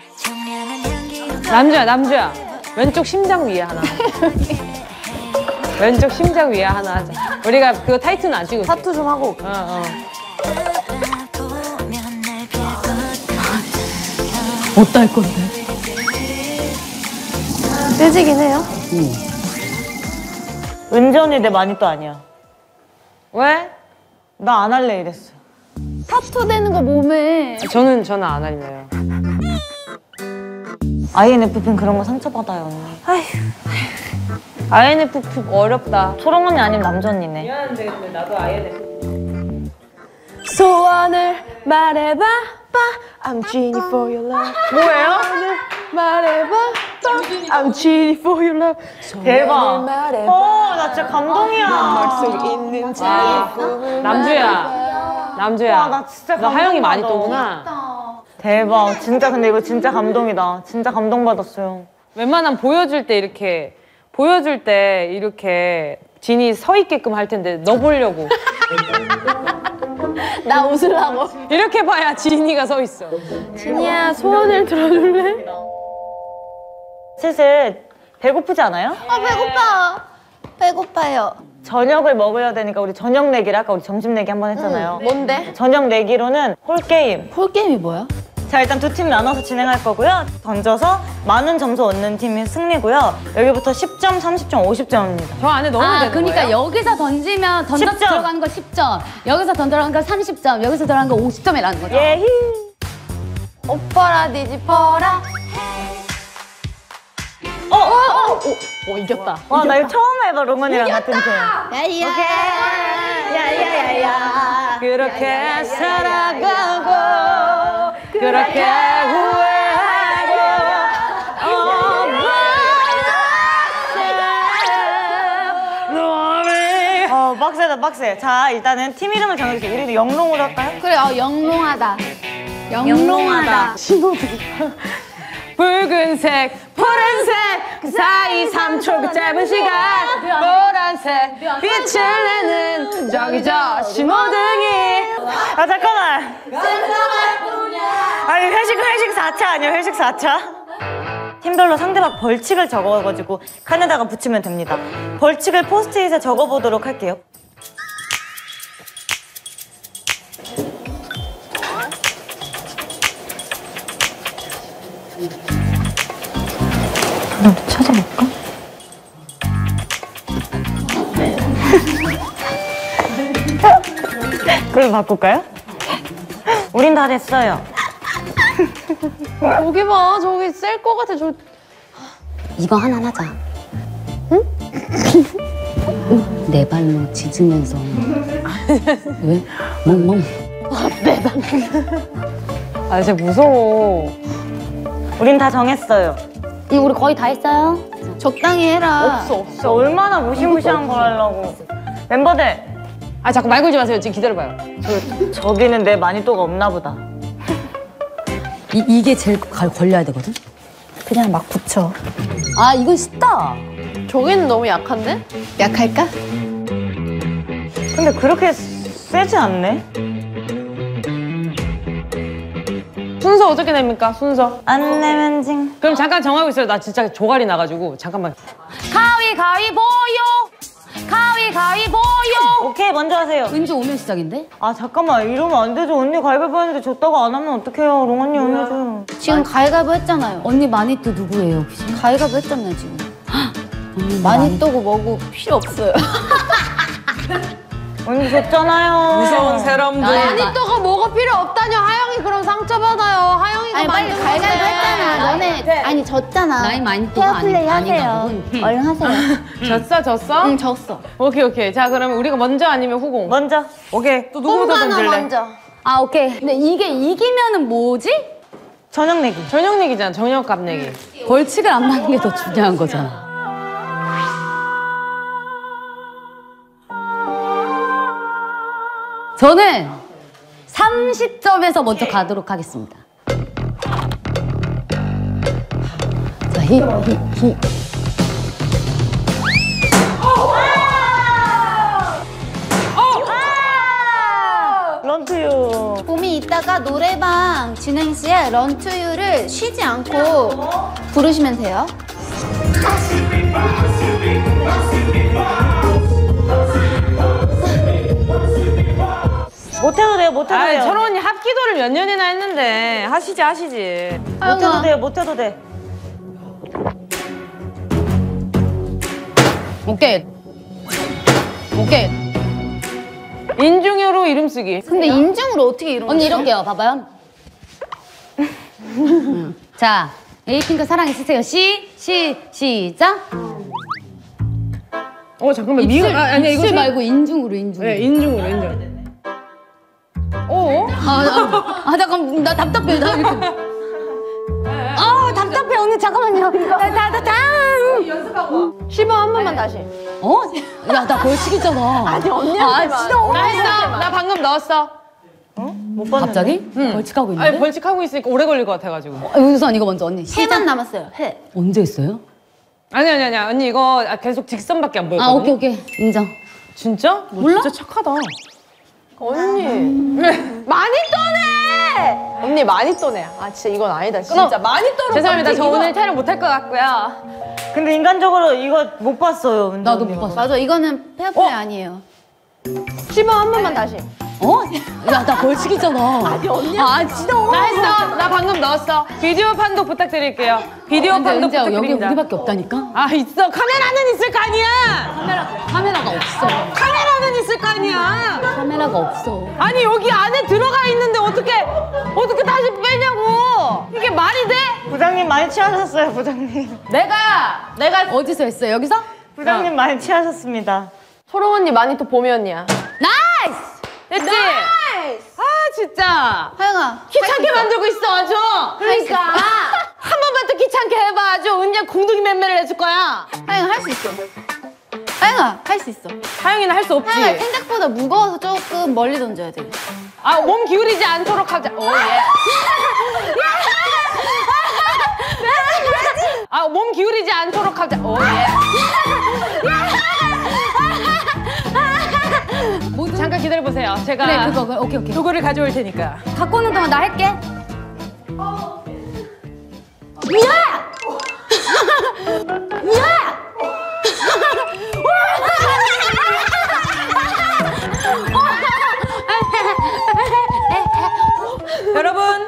[SPEAKER 5] 남주야. 왼쪽 심장 위에 하나. 왼쪽 심장 위에 하나 하자. 우리가 그거 타이틀은 안 찍을게. 타투 좀 하고.
[SPEAKER 3] 어떨 건데?
[SPEAKER 5] 세지긴 해요.
[SPEAKER 1] 은지 언니 내 많이 또 아니야.
[SPEAKER 5] 왜?
[SPEAKER 1] 나 안 할래 이랬어.
[SPEAKER 4] 타투 되는 거 몸에.
[SPEAKER 5] 저는 안 할래요.
[SPEAKER 1] INFP는 그런 거 상처받아요, 언니.
[SPEAKER 5] INFP 어렵다.
[SPEAKER 1] 초롱 언니 아니면 남주 언니네.
[SPEAKER 5] 미안한데 근데 나도 INFP. 소원을 말해봐. I'm genie for your love. 뭐예요? 말해봐. I'm genie for your love.
[SPEAKER 1] 대박.
[SPEAKER 5] 말해봐.
[SPEAKER 1] 나 진짜 감동이야.
[SPEAKER 5] 속 있는 남주야.
[SPEAKER 1] 와, 나 진짜
[SPEAKER 5] 너 하영이 많이
[SPEAKER 1] 감동받아.
[SPEAKER 5] 또구나.
[SPEAKER 1] 대박. 진짜 근데 이거 진짜 감동이다. 진짜 감동받았어요.
[SPEAKER 5] 웬만하면 보여줄 때 이렇게 진이 서 있게끔 할 텐데 너 보려고.
[SPEAKER 4] 나 웃으려고.
[SPEAKER 5] 이렇게 봐야 진이가 서 있어. 진이야, 소원을 들어줄래?
[SPEAKER 1] 슬슬 배고프지 않아요?
[SPEAKER 4] 배고파요.
[SPEAKER 1] 저녁을 먹어야 되니까 우리 저녁 내기를 아까 우리 점심 내기 한번 했잖아요.
[SPEAKER 5] 뭔데?
[SPEAKER 1] 저녁 내기로는 홀게임.
[SPEAKER 4] 폴게임이 뭐야?
[SPEAKER 1] 자, 일단 두 팀 나눠서 진행할 거고요. 던져서 많은 점수 얻는 팀이 승리고요. 여기부터 10점, 30점, 50점입니다.
[SPEAKER 5] 저 안에 넣으면 되는
[SPEAKER 3] 그러니까
[SPEAKER 5] 거예요?
[SPEAKER 3] 여기서 던지면 던져서
[SPEAKER 1] 10점.
[SPEAKER 3] 들어가는 거 10점, 여기서 던져가는 거 30점, 여기서 들어가는 거 50점이라는 거죠.
[SPEAKER 1] 예히.
[SPEAKER 4] 오빠라 뒤집어라.
[SPEAKER 5] 이겼다.
[SPEAKER 1] 와, 나 이거 처음 해봐, 롱언이랑 같은 팀.
[SPEAKER 4] 야야야야.
[SPEAKER 5] 그렇게 살아가고 그렇게 후회하고
[SPEAKER 1] 빡세다 빡세. 자 일단은 팀 이름을 정해주세요. 우리도 영롱으로 할까요?
[SPEAKER 4] 그래, 영롱하다. 영롱하다.
[SPEAKER 5] 붉은색, 푸른색 그 사이 3초 그 짧은 시간 노란색 빛을 내는 저기 저 신호등이.
[SPEAKER 1] 아 잠깐만. 아니 회식 4차 아니야? 회식 4차? 팀별로 상대방 벌칙을 적어가지고 칸에다가 붙이면 됩니다. 벌칙을 포스트잇에 적어보도록 할게요. 하나 찾아볼까? 그럼 바꿀까요? 우린 다 됐어요.
[SPEAKER 5] 저기 봐, 저기 셀 것 같아. 저
[SPEAKER 3] 이거 하나 하자. 응? 내 발로 짖으면서. 왜? 멍멍.
[SPEAKER 5] 아, 진짜 무서워.
[SPEAKER 1] 우린 다 정했어요.
[SPEAKER 3] 이거 우리 거의 다 했어요?
[SPEAKER 4] 적당히 해라.
[SPEAKER 1] 진짜 얼마나 무시무시한 걸 하려고. 멤버들,
[SPEAKER 5] 아, 자꾸 말 걸지 마세요. 지금 기다려봐요.
[SPEAKER 1] 저기는 내 마니또가 없나 보다.
[SPEAKER 3] 이게 제일 걸려야 되거든?
[SPEAKER 4] 그냥 막 붙여.
[SPEAKER 3] 아, 이건 쉽다.
[SPEAKER 5] 저기는 너무 약한데?
[SPEAKER 4] 약할까?
[SPEAKER 1] 근데 그렇게 세지 않네?
[SPEAKER 5] 순서 어떻게 됩니까? 순서.
[SPEAKER 1] 안 내면 징.
[SPEAKER 5] 그럼 잠깐 정하고 있어요. 나 진짜 조갈이 나가지고. 잠깐만.
[SPEAKER 3] 가위바위보요! 가위바위보요!
[SPEAKER 1] 오케이, 먼저 하세요.
[SPEAKER 3] 은주 오면 시작인데?
[SPEAKER 1] 아, 잠깐만. 이러면 안 되죠. 언니 가위바위보 했는데 졌다고 안 하면 어떡해요. 롱언니 오면서.
[SPEAKER 4] 지금 가위바위보 했잖아요.
[SPEAKER 3] 언니 마니또 누구예요, 혹시?
[SPEAKER 4] 가위바위보 했잖아요, 지금.
[SPEAKER 3] 언니
[SPEAKER 4] 마니또고 뭐고 필요 없어요.
[SPEAKER 1] 언니 졌잖아요.
[SPEAKER 5] 무서운 사람들.
[SPEAKER 4] 마니또가 뭐가 필요 없다뇨. 하영이 그럼 상처받아요. 하영이가 아니, 빨리 가위바위보 했잖아. 너네 아니 졌잖아.
[SPEAKER 3] 나의 마니또가
[SPEAKER 4] 페어플레이 하세요.
[SPEAKER 3] 아닌가
[SPEAKER 4] 얼른 하세요.
[SPEAKER 5] 졌어?
[SPEAKER 4] 응, 졌어.
[SPEAKER 5] 오케이. 자, 그러면 우리가 먼저 아니면 후공?
[SPEAKER 1] 먼저.
[SPEAKER 5] 오케이. 또 누구부터 던질래?
[SPEAKER 4] 먼저.
[SPEAKER 3] 아, 오케이. 근데 이게 이기면은 뭐지?
[SPEAKER 1] 저녁 내기.
[SPEAKER 5] 저녁 내기잖아. 저녁 값 내기.
[SPEAKER 3] 벌칙을 안 받는 게 더 중요한 거잖아. 저는 30점에서 먼저 가도록 하겠습니다. 자, 히.
[SPEAKER 1] 런투유.
[SPEAKER 4] 봄이 있다가 노래방 진행 시에 런투유를 쉬지 않고 부르시면 돼요.
[SPEAKER 1] 못해도 돼요, 못해도
[SPEAKER 5] 아,
[SPEAKER 1] 돼요.
[SPEAKER 5] 철원 언니 합기도를 몇 년이나 했는데. 하시지.
[SPEAKER 1] 못해도 돼요, 못해도 돼.
[SPEAKER 3] 오케이.
[SPEAKER 5] 인중으로 이름 쓰기.
[SPEAKER 4] 근데 인중으로 어떻게 이런
[SPEAKER 3] 언니 이럴게요. 봐봐요. 자, 에이핑크 사랑해 쓰세요. 시작.
[SPEAKER 5] 잠깐만.
[SPEAKER 3] 입술 말고 인중으로.
[SPEAKER 5] 네, 인중.
[SPEAKER 3] 아, 잠깐, 나 답답해. 나 이렇게. 아, 답답해. 언니, 잠깐만요.
[SPEAKER 5] 시범 한 번만 다시.
[SPEAKER 3] 어? 야, 나 벌칙이잖아. 아니,
[SPEAKER 5] 언니한테만.
[SPEAKER 3] 진짜
[SPEAKER 5] 나 했어. 나 방금 넣었어.
[SPEAKER 1] 못 봤는데.
[SPEAKER 3] 갑자기? 벌칙하고 있는데?
[SPEAKER 5] 아니, 벌칙하고 있으니까 오래 걸릴 것 같아가지고.
[SPEAKER 3] 우선 이거 먼저 언니.
[SPEAKER 4] 해만 남았어요. 해.
[SPEAKER 3] 언제 했어요?
[SPEAKER 5] 아니. 언니 이거 계속 직선밖에 안 보였거든.
[SPEAKER 3] 아, 오케이. 인정.
[SPEAKER 5] 진짜?
[SPEAKER 3] 몰라?
[SPEAKER 5] 진짜 착하다. 언니. 많이 떠네! 언니 많이 떠네. 아, 진짜 이건 아니다. 진짜 많이 떠네. 죄송합니다. 저 오늘 촬영 못할 것 같고요.
[SPEAKER 1] 근데 인간적으로 이거 못 봤어요.
[SPEAKER 3] 나도 못 봤어.
[SPEAKER 4] 맞아, 이거는 페어플레이 아니에요.
[SPEAKER 5] 시범 한 번만 다시.
[SPEAKER 3] 어? 야, 나 벌칙이잖아. 아니, 언니. 아, 진짜.
[SPEAKER 5] 나 했어. 나 방금 넣었어. 비디오 판독 부탁드릴게요. 비디오 판독
[SPEAKER 3] 은지야, 여기
[SPEAKER 5] 부탁드립니다.
[SPEAKER 3] 우리밖에 없다니까?
[SPEAKER 5] 아, 있어. 카메라는 있을 거 아니야.
[SPEAKER 3] 카메라가 없어.
[SPEAKER 5] 카메라는 있을 거 아니야.
[SPEAKER 3] 카메라가 없어.
[SPEAKER 5] 아니, 여기 안에 들어가 있는데 어떻게 다시 빼냐고. 이게 말이 돼?
[SPEAKER 1] 부장님 많이 취하셨어요, 부장님.
[SPEAKER 5] 내가
[SPEAKER 3] 어디서 했어요? 여기서?
[SPEAKER 1] 부장님 많이 취하셨습니다.
[SPEAKER 5] 소롱 언니 많이 또 봄이 언니야.
[SPEAKER 3] 나이스!
[SPEAKER 5] 됐지? 아, 진짜.
[SPEAKER 4] 하영아.
[SPEAKER 5] 귀찮게 만들고 있어, 아주. 그러니까. 한 번만 더 귀찮게 해봐, 아주. 은장 공둥이 맴매를 해줄 거야.
[SPEAKER 4] 하영아, 할 수 있어. 하영아 할 수 있어.
[SPEAKER 5] 하영이는 할 수 없지.
[SPEAKER 4] 하영아 생각보다 무거워서 조금 멀리 던져야 돼.
[SPEAKER 5] 아, 몸 기울이지 않도록 하자. 오, 예. 아, 몸 기울이지 않도록 하자. 오, 예. 잠깐 기다려보세요. 제가
[SPEAKER 3] 그래 그거 오케이.
[SPEAKER 5] 도구를 가져올 테니까.
[SPEAKER 3] 갖고 오는 동안 나 할게.
[SPEAKER 5] 여러분.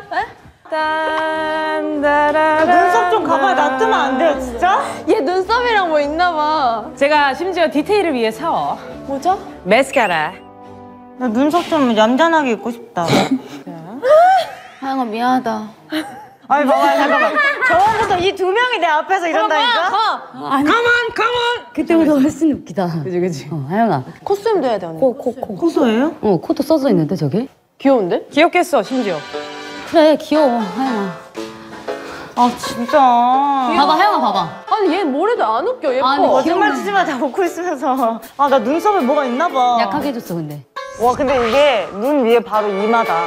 [SPEAKER 5] 딴다라라.
[SPEAKER 1] 눈썹 좀 가만히 놔두면 안 돼요, 진짜?
[SPEAKER 4] 얘 눈썹이랑 뭐 있나 봐.
[SPEAKER 5] 제가 심지어 디테일을 위해서
[SPEAKER 4] 뭐죠?
[SPEAKER 5] 마스카라.
[SPEAKER 1] 나 눈썹 좀 얌전하게 입고 싶다.
[SPEAKER 4] 하영아 미안하다.
[SPEAKER 1] 아니, 봐봐, 잠깐만. 저번부터 이 두 명이 내 앞에서 이런다니까?
[SPEAKER 3] 아니
[SPEAKER 5] 가만.
[SPEAKER 3] 그때보다 훨씬 웃기다.
[SPEAKER 5] 그지.
[SPEAKER 3] 하영아
[SPEAKER 4] 코스튬도 해야 돼 언니.
[SPEAKER 3] 코.
[SPEAKER 1] 호소예요?
[SPEAKER 3] 코도 써져 있는데 저게?
[SPEAKER 4] 귀여운데?
[SPEAKER 5] 귀엽겠어, 심지어.
[SPEAKER 3] 그래 귀여워 하영아.
[SPEAKER 1] 아, 진짜.
[SPEAKER 3] 봐봐 하영아 봐봐.
[SPEAKER 4] 아니 얘 뭐래도 안 웃겨. 예뻐.
[SPEAKER 3] 아니,
[SPEAKER 1] 거짓말 치지 마, 다 먹고 있으면서. 아, 나 눈썹에 뭐가 있나 봐.
[SPEAKER 3] 약하게 해줬어 근데.
[SPEAKER 1] 와, 근데 이게 눈 위에 바로 이마다.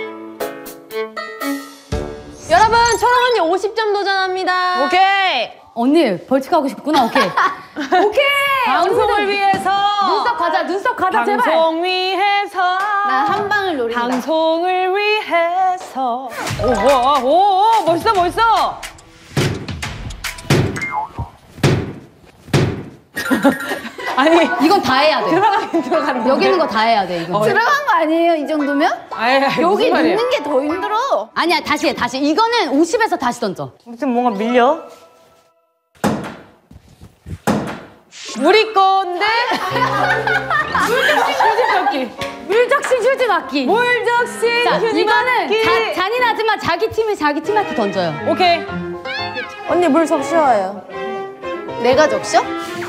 [SPEAKER 4] 여러분 초롱 언니 50점 도전합니다.
[SPEAKER 5] 오케이.
[SPEAKER 3] 언니 벌칙하고 싶구나. 오케이.
[SPEAKER 5] 방송을 위해서.
[SPEAKER 3] 눈썹 가자 제발.
[SPEAKER 5] 방송 위해서.
[SPEAKER 4] 나 한 방을 노린다.
[SPEAKER 5] 방송을 위해서. 오, 뭐야? 오, 멋있어. 아니,
[SPEAKER 3] 이건 다 해야 돼.
[SPEAKER 5] 들어가긴 들어갔는데.
[SPEAKER 3] 여기 있는 거 다 해야 돼 이거.
[SPEAKER 4] 들어간 거 아니에요 이 정도면?
[SPEAKER 5] 아이,
[SPEAKER 4] 여기
[SPEAKER 5] 무슨 말이야.
[SPEAKER 4] 넣는 게 더 힘들어.
[SPEAKER 3] 아니야 다시 해 다시. 이거는 50에서 다시 던져.
[SPEAKER 1] 지금 뭔가 밀려?
[SPEAKER 5] 우리 건데. 물적신
[SPEAKER 3] 물적신 휴지 맞기.
[SPEAKER 5] 물적신
[SPEAKER 3] 자
[SPEAKER 5] 휴지
[SPEAKER 3] 이거는
[SPEAKER 5] 맞기.
[SPEAKER 3] 잔인하지만 자기 팀이 자기 팀한테 던져요.
[SPEAKER 5] 오케이.
[SPEAKER 4] 언니 물 적셔와요. 내가 적셔?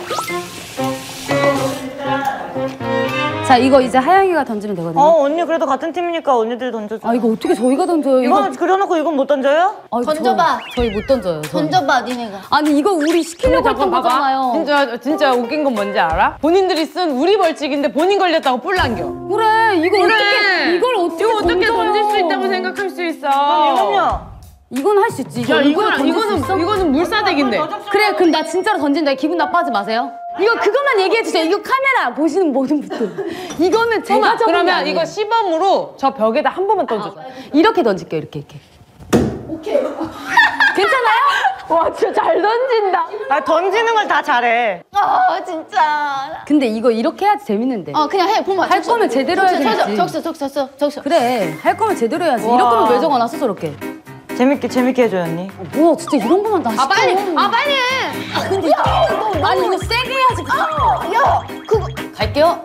[SPEAKER 3] 자 이거 이제 하영이가 던지면 되거든요.
[SPEAKER 1] 언니 그래도 같은 팀이니까 언니들이 던져줘.
[SPEAKER 3] 아 이거 어떻게 저희가 던져요?
[SPEAKER 1] 이거는 그려놓고 이건 못 던져요?
[SPEAKER 4] 던져봐.
[SPEAKER 3] 저희 못 던져요. 저희.
[SPEAKER 4] 던져봐 니네가.
[SPEAKER 3] 아니 이거 우리 시키려고 했던 거잖아요.
[SPEAKER 5] 진짜 웃긴 건 뭔지 알아? 본인들이 쓴 우리 벌칙인데 본인 걸렸다고 뿔 남겨.
[SPEAKER 3] 그래 이거
[SPEAKER 5] 그래.
[SPEAKER 3] 이걸 어떻게
[SPEAKER 5] 이거 어떻게
[SPEAKER 3] 던져요?
[SPEAKER 5] 던질 수 있다고 생각할 수 있어.
[SPEAKER 1] 이건요?
[SPEAKER 3] 이건 할 수 있지.
[SPEAKER 5] 야,
[SPEAKER 3] 이거는
[SPEAKER 5] 이거는 물사대기인데.
[SPEAKER 3] 그래 그럼 나 진짜로 던진다. 기분 나빠하지 마세요. 이거 그것만 얘기해 주세요. 이거 카메라 보시는 모든 분들. 이거는 제가 적은 게
[SPEAKER 5] 그러면
[SPEAKER 3] 아니에요.
[SPEAKER 5] 이거 시범으로 저 벽에다 한 번만 던져줘.
[SPEAKER 3] 이렇게 던질게요. 이렇게. 오케이. 괜찮아요?
[SPEAKER 4] 와 진짜 잘 던진다.
[SPEAKER 1] 아, 던지는 걸 다 잘해.
[SPEAKER 4] 진짜.
[SPEAKER 3] 근데 이거 이렇게 해야지 재밌는데.
[SPEAKER 4] 그냥 해. 보면
[SPEAKER 3] 할 거면 제대로 해야지.
[SPEAKER 4] 적셔.
[SPEAKER 3] 그래 할 거면 제대로 해야지.
[SPEAKER 1] 와.
[SPEAKER 3] 이럴 거면 왜 적어놨어 저렇게.
[SPEAKER 1] 재밌게 해줘요, 언니.
[SPEAKER 3] 뭐야 진짜 이런 거만 다 시켜.
[SPEAKER 4] 빨리 해.
[SPEAKER 3] 근데 아니 이거 세게 해야지.
[SPEAKER 4] 야 그거.
[SPEAKER 3] 갈게요.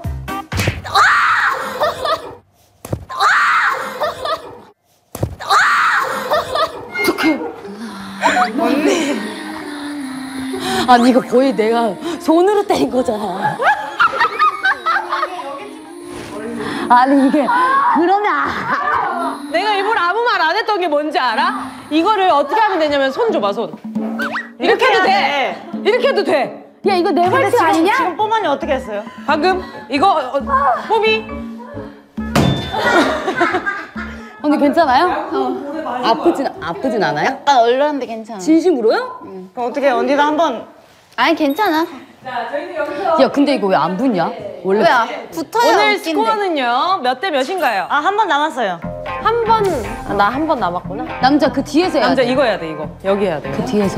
[SPEAKER 3] 어떡해. 아니 이거 거의 내가 손으로 때린 거잖아. 아니 이게 그러면
[SPEAKER 5] 내가 일부러 아무 말 안 했던 게 뭔지 알아? 이거를 어떻게 하면 되냐면 손 줘봐, 손. 이렇게 해도 돼. 이렇게 해도 돼.
[SPEAKER 3] 야 이거 내
[SPEAKER 1] 근데
[SPEAKER 3] 벌칙 아니냐?
[SPEAKER 1] 지금 뽀만이 어떻게 했어요?
[SPEAKER 5] 방금 이거 뽀비.
[SPEAKER 3] 언니 괜찮아요? 아프진 않아요?
[SPEAKER 4] 약간 얼얼한데 괜찮아.
[SPEAKER 3] 진심으로요?
[SPEAKER 1] 그럼 어떻게 언니도 한번
[SPEAKER 4] 아니 괜찮아.
[SPEAKER 3] 야 근데 이거 왜 안 붙냐? 원래
[SPEAKER 4] 왜야? 붙어야
[SPEAKER 5] 오늘
[SPEAKER 4] 웃긴데.
[SPEAKER 5] 스코어는요, 몇 대 몇인가요?
[SPEAKER 1] 한 번 남았어요.
[SPEAKER 5] 나 한 번 남았구나.
[SPEAKER 3] 남자 그 뒤에서 해야
[SPEAKER 5] 남자
[SPEAKER 3] 돼.
[SPEAKER 5] 이거 해야 돼, 이거. 여기 해야 돼.
[SPEAKER 3] 그 뒤에서.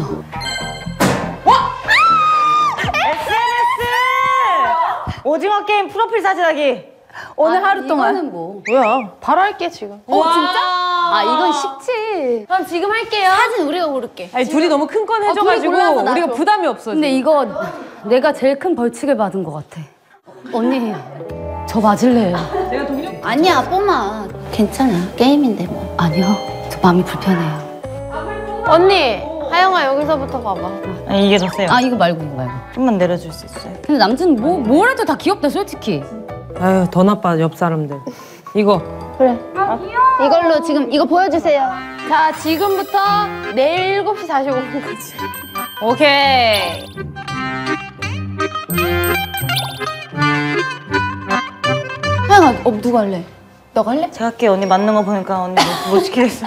[SPEAKER 1] SNS! 오징어 게임 프로필 사진하기.
[SPEAKER 3] 오늘 하루 동안. 이거는 뭐?
[SPEAKER 5] 뭐야?
[SPEAKER 4] 바로 할게 지금.
[SPEAKER 5] 진짜?
[SPEAKER 3] 아 이건 쉽지.
[SPEAKER 4] 그럼 지금 할게요. 사진 우리가 고를게.
[SPEAKER 5] 아니, 둘이 너무 큰 건 해줘가지고
[SPEAKER 4] 둘이 골라서
[SPEAKER 5] 우리가
[SPEAKER 4] 놔줘.
[SPEAKER 5] 부담이 없어.
[SPEAKER 3] 근데
[SPEAKER 5] 지금.
[SPEAKER 3] 이거 내가 제일 큰 벌칙을 받은 것 같아. 언니 저 맞을래요?
[SPEAKER 4] 아니야 뽀마. 괜찮아 게임인데 뭐.
[SPEAKER 3] 아니요. 저 마음이 불편해요.
[SPEAKER 4] 언니 하영아 여기서부터 봐봐.
[SPEAKER 1] 아니, 이게 더 세요.
[SPEAKER 3] 아 이거 말고.
[SPEAKER 1] 좀만 내려줄 수 있어요?
[SPEAKER 3] 근데 남자는 뭘 해도 다 귀엽다 솔직히.
[SPEAKER 5] 아유, 더 나빠, 옆 사람들. 이거.
[SPEAKER 4] 그래. 이걸로 지금 이거 보여주세요. 자 지금부터 내일 7시 45분까지.
[SPEAKER 5] 오케이.
[SPEAKER 3] 하영아, 누가 할래? 너가 할래?
[SPEAKER 1] 제가 할게요. 언니 맞는 거 보니까 언니 못 시키겠어.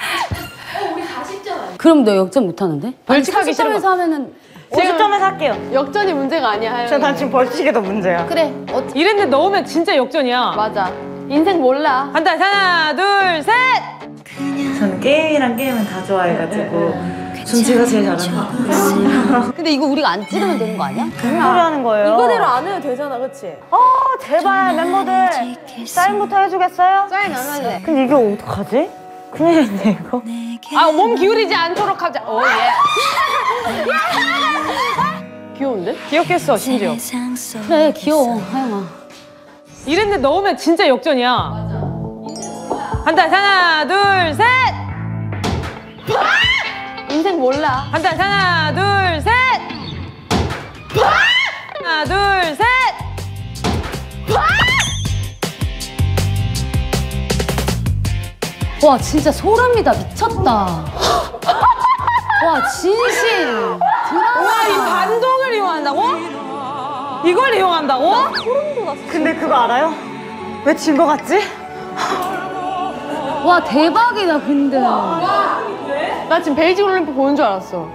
[SPEAKER 3] 그럼 너 역전 못하는데?
[SPEAKER 4] 벌칙하기 싫은
[SPEAKER 3] 30점에서 하면은
[SPEAKER 1] 50점에서 할게요.
[SPEAKER 4] 역전이 문제가 아니야, 하영이.
[SPEAKER 1] 난 지금 벌칙이 더 문제야.
[SPEAKER 3] 그래.
[SPEAKER 5] 이랬는데 넣으면 진짜 역전이야.
[SPEAKER 4] 맞아. 인생 몰라.
[SPEAKER 5] 간다. 하나, 둘, 셋.
[SPEAKER 1] 저는 게임이랑 게임은 다 좋아해가지고 전 제가 제일 잘하는 것 같아요.
[SPEAKER 3] 근데 이거 우리가 안 찍으면 되는 거 아니야?
[SPEAKER 1] 무슨 소리 하는 거예요?
[SPEAKER 4] 이거대로 안 해도 되잖아, 그치?
[SPEAKER 1] 제발 멤버들 사인부터 해주겠어요?
[SPEAKER 4] 사인 안 할래.
[SPEAKER 1] 근데 이게 어떡하지? 큰일인데 이거?
[SPEAKER 5] 아, 몸 기울이지 않도록 하자. 오, 예.
[SPEAKER 4] 귀여운데?
[SPEAKER 5] 귀엽겠어, 심지어.
[SPEAKER 3] 그래, 귀여워, 하영아.
[SPEAKER 5] 이랬는데 넣으면 진짜 역전이야. 간다. 하나, 둘, 셋.
[SPEAKER 4] 인생 몰라.
[SPEAKER 5] 간다. 하나, 둘, 셋. 하나, 둘, 셋.
[SPEAKER 3] 와, 진짜 소름이다. 미쳤다. 와, 진심.
[SPEAKER 5] 와, 이 반동을 이용한다고? 이걸 이용한다고?
[SPEAKER 1] 근데 그거 알아요? 왜 진 거 같지?
[SPEAKER 3] 와, 대박이다, 근데.
[SPEAKER 4] 나 지금 베이징 올림픽 보는 줄 알았어.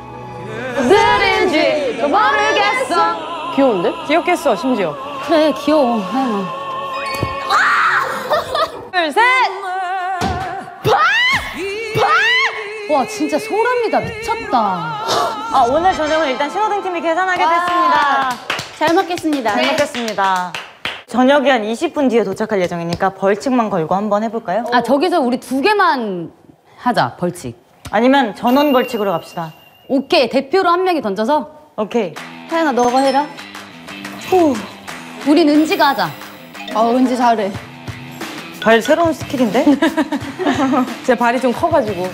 [SPEAKER 5] 들인지도 모르겠어.
[SPEAKER 4] 귀여운데?
[SPEAKER 5] 귀엽겠어, 심지어.
[SPEAKER 3] 그래, 귀여워, 하영아.
[SPEAKER 5] 둘, 셋.
[SPEAKER 3] 와, 진짜 소름이다. 미쳤다.
[SPEAKER 1] 오늘 저녁은 일단 신호등 팀이 계산하게 됐습니다.
[SPEAKER 3] 잘 먹겠습니다.
[SPEAKER 1] 잘 먹겠습니다. 저녁이 한 20분 뒤에 도착할 예정이니까 벌칙만 걸고 한번 해볼까요?
[SPEAKER 3] 아, 저기서 우리 2개만 하자, 벌칙.
[SPEAKER 1] 아니면 전원 벌칙으로 갑시다.
[SPEAKER 3] 오케이, 대표로 한 명이 던져서.
[SPEAKER 1] 오케이.
[SPEAKER 3] 하영아, 너가 해라. 우린 은지가 하자. 은지 잘해.
[SPEAKER 1] 발 새로운 스킬인데?
[SPEAKER 5] 제 발이 좀 커가지고.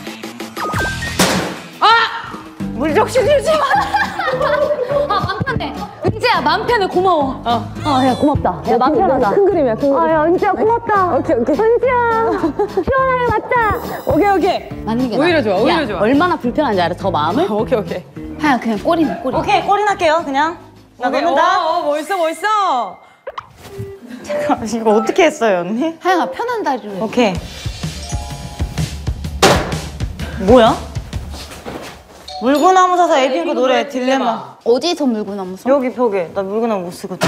[SPEAKER 1] 물적신 주지 마!
[SPEAKER 3] 맘 편해. 은지야, 맘 편해. 고마워. 야, 고맙다. 야, 맘 편하다.
[SPEAKER 5] 큰 그림이야, 큰 그림.
[SPEAKER 3] 야, 은지야, 고맙다.
[SPEAKER 5] 오케이.
[SPEAKER 3] 은지야, 시원하게 맞자.
[SPEAKER 5] 오케이.
[SPEAKER 3] 맞는 게
[SPEAKER 5] 오히려
[SPEAKER 3] 나아.
[SPEAKER 5] 좋아, 오히려
[SPEAKER 3] 야,
[SPEAKER 5] 좋아.
[SPEAKER 3] 얼마나 불편한지 알아, 저 마음을?
[SPEAKER 5] 오케이.
[SPEAKER 3] 하영, 그냥 꼬리는 꼬리.
[SPEAKER 1] 오케이, 꼬리 날게요, 그냥. 나 넣는다.
[SPEAKER 5] 멋있어.
[SPEAKER 1] 잠깐만, 이거 어떻게 했어요, 언니?
[SPEAKER 3] 하영아, 편한 다리로 해.
[SPEAKER 1] 오케이. 뭐야? 물구나무 서서 에이핑크 노래 딜레마.
[SPEAKER 3] 어디서 물구나무 서?
[SPEAKER 1] 여기 벽에. 나 물구나무 못 쓰거든.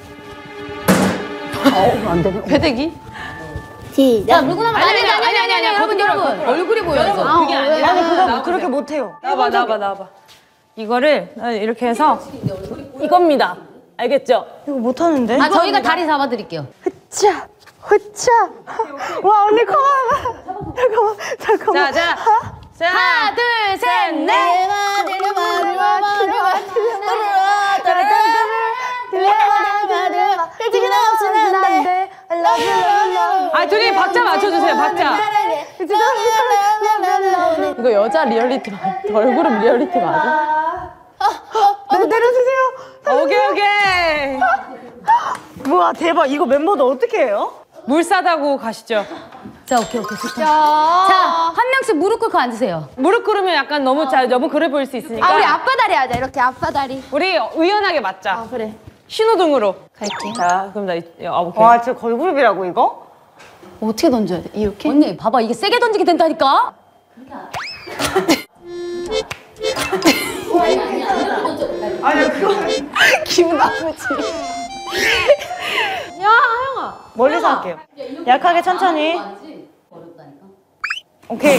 [SPEAKER 3] 안 되네.
[SPEAKER 4] 패대기?
[SPEAKER 3] 야, 물구나무. 아니, 여러분. 얼굴이 보여서.
[SPEAKER 5] 그게 아니라.
[SPEAKER 1] 아니, 그거 그렇게 못해요.
[SPEAKER 5] 나와봐. 이거를 이렇게 해서 이겁니다. 알겠죠?
[SPEAKER 1] 이거 못하는데?
[SPEAKER 3] 아, 저희가 다리 잡아드릴게요.
[SPEAKER 1] 흐차! 와, 언니 커봐. 잠깐만.
[SPEAKER 5] 자.
[SPEAKER 3] 하나, 둘, 셋, 넷.
[SPEAKER 5] 둘이 박자 맞춰주세요. 박자.
[SPEAKER 4] 이거 여자 리얼리티 얼굴은 리얼리티 맞아?
[SPEAKER 1] 내려주세요.
[SPEAKER 5] 오케이.
[SPEAKER 1] 우와, 대박. 이거 멤버들 어떻게 해요?
[SPEAKER 5] 물 싸다고 가시죠.
[SPEAKER 3] 자, 오케이, 좋다. 자, 한 명씩 무릎 꿇고 앉으세요.
[SPEAKER 5] 무릎 꿇으면 약간 너무 그래 보일 수 있으니까.
[SPEAKER 4] 우리 앞바다리 하자. 이렇게 앞바다리.
[SPEAKER 5] 우리 의연하게 맞자.
[SPEAKER 4] 그래.
[SPEAKER 5] 신호등으로.
[SPEAKER 4] 갈게.
[SPEAKER 5] 자, 그럼 오케이.
[SPEAKER 1] 와, 진짜 걸그룹이라고, 이거?
[SPEAKER 4] 어떻게 던져야 돼? 이렇게?
[SPEAKER 3] 언니, 봐봐. 이게 세게 던지게 된다니까?
[SPEAKER 4] 기분 나쁘지? 야, 하영아.
[SPEAKER 1] 멀리서 할게요. 약하게 천천히. 오케이.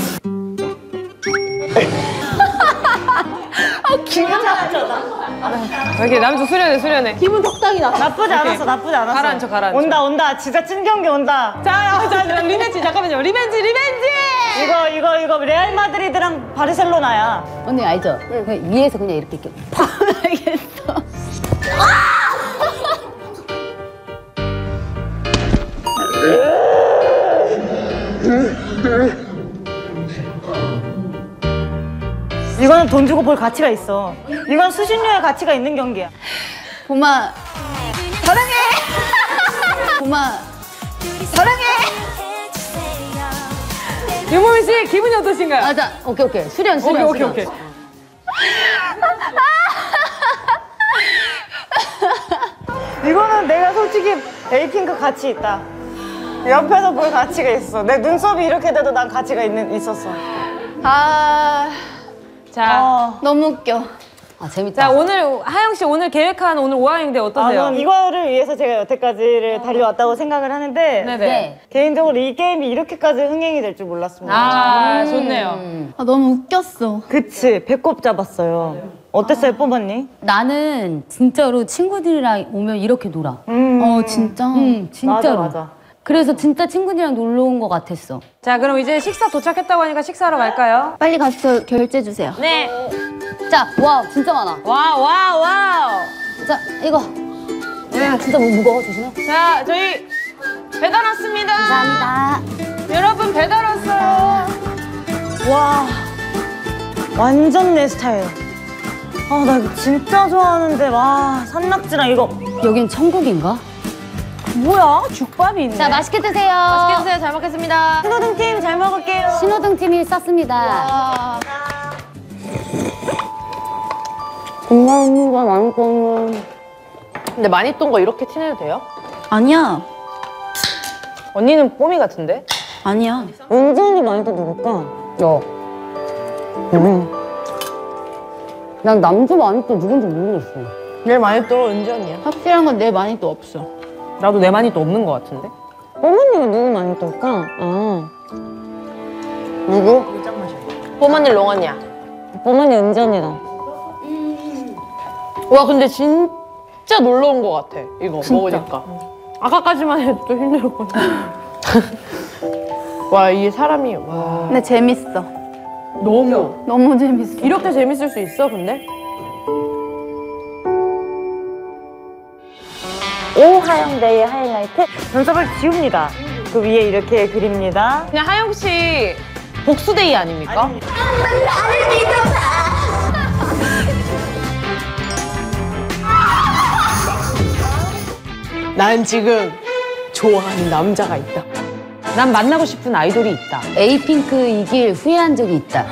[SPEAKER 5] 이렇게 남주 수련해.
[SPEAKER 4] 기분 적당히 나.
[SPEAKER 1] 나쁘지 않았어.
[SPEAKER 5] 가라앉혀.
[SPEAKER 1] 온다. 진짜 찐 경기 온다.
[SPEAKER 5] 자, 리벤지. 잠깐만요. 리벤지.
[SPEAKER 1] 이거 레알 마드리드랑 바르셀로나야.
[SPEAKER 3] 언니, 알죠? 그냥 위에서 그냥 이렇게 팍! 알겠어.
[SPEAKER 1] 이거는 돈 주고 볼 가치가 있어. 이건 수신료의 가치가 있는 경기야.
[SPEAKER 3] 봄아, 사랑해! 봄아, 사랑해!
[SPEAKER 5] 유모민 씨, 기분이 어떠신가요?
[SPEAKER 3] 아, 자, 오케이. 수련.
[SPEAKER 5] 오케이.
[SPEAKER 1] 솔직히 에이핑크 가치 있다. 옆에서 볼 가치가 있어. 내 눈썹이 이렇게 돼도 난 가치가 있었어.
[SPEAKER 5] 자,
[SPEAKER 4] 너무 웃겨.
[SPEAKER 3] 아 재밌다.
[SPEAKER 5] 자 오늘 하영 씨 오늘 계획한 오늘 오하영대 어떠세요?
[SPEAKER 1] 아, 이거를 위해서 제가 여태까지를 달려왔다고 생각을 하는데
[SPEAKER 5] 네네.
[SPEAKER 3] 네.
[SPEAKER 1] 개인적으로 이 게임이 이렇게까지 흥행이 될 줄 몰랐습니다.
[SPEAKER 5] 아 좋네요.
[SPEAKER 4] 아, 너무 웃겼어.
[SPEAKER 1] 그치, 배꼽 잡았어요. 어땠어요, 뽀마님?
[SPEAKER 3] 나는 진짜로 친구들이랑 오면 이렇게 놀아.
[SPEAKER 4] 진짜?
[SPEAKER 3] 진짜로.
[SPEAKER 1] 맞아.
[SPEAKER 3] 그래서 진짜 친구들이랑 놀러 온 것 같았어.
[SPEAKER 5] 자 그럼 이제 식사 도착했다고 하니까 식사하러 갈까요?
[SPEAKER 4] 빨리 가서 결제 주세요.
[SPEAKER 5] 네.
[SPEAKER 3] 자, 와우, 진짜 많아.
[SPEAKER 5] 와우.
[SPEAKER 3] 자, 이거. 야, 진짜 무거워, 조심해.
[SPEAKER 5] 자 저희 배달 왔습니다.
[SPEAKER 3] 감사합니다.
[SPEAKER 5] 여러분 배달 왔어요.
[SPEAKER 1] 와, 완전 내 스타일. 아, 나 이거 진짜 좋아하는데, 와, 산낙지랑 이거.
[SPEAKER 3] 여긴 천국인가?
[SPEAKER 5] 뭐야? 죽밥이 있네.
[SPEAKER 3] 자, 맛있게 드세요.
[SPEAKER 5] 맛있게 드세요. 잘 먹겠습니다.
[SPEAKER 1] 신호등 팀 잘 먹을게요.
[SPEAKER 3] 신호등 팀이 쌌습니다.
[SPEAKER 4] 엄마가 많이 꺼면.
[SPEAKER 5] 근데 많이 똠 거 이렇게 티내도 돼요?
[SPEAKER 4] 아니야.
[SPEAKER 5] 언니는 뽀미 같은데?
[SPEAKER 4] 아니야.
[SPEAKER 1] 은전이 많이 또 누굴까?
[SPEAKER 3] 난 남주 마니또 누군지 모르겠어.
[SPEAKER 5] 내 많이 또 은지 언니야.
[SPEAKER 4] 확실한 건 내 많이 또 없어.
[SPEAKER 5] 나도 내 많이 또 없는 거 같은데?
[SPEAKER 1] 뽀마님은 누구 많이 또일까? 누구?
[SPEAKER 5] 뽀마니 롱언니야.
[SPEAKER 1] 뽀마님 은전이다.
[SPEAKER 5] 와 근데 진짜 놀러 온 거 같아 이거 먹으니까. 아까까지만 해도 좀 힘들었거든. 와 이게 사람이 와
[SPEAKER 4] 근데 재밌어.
[SPEAKER 5] 너무
[SPEAKER 4] 재밌어.
[SPEAKER 5] 이렇게 재밌을 수 있어 근데?
[SPEAKER 1] 오하영대의 하이라이트 눈썹을 지웁니다. 그 위에 이렇게 그립니다.
[SPEAKER 5] 그냥 하영 씨 복수데이 아닙니까? 난 지금 좋아하는 남자가 있다. 난 만나고 싶은 아이돌이 있다.
[SPEAKER 3] 에이핑크 이길 후회한 적이 있다.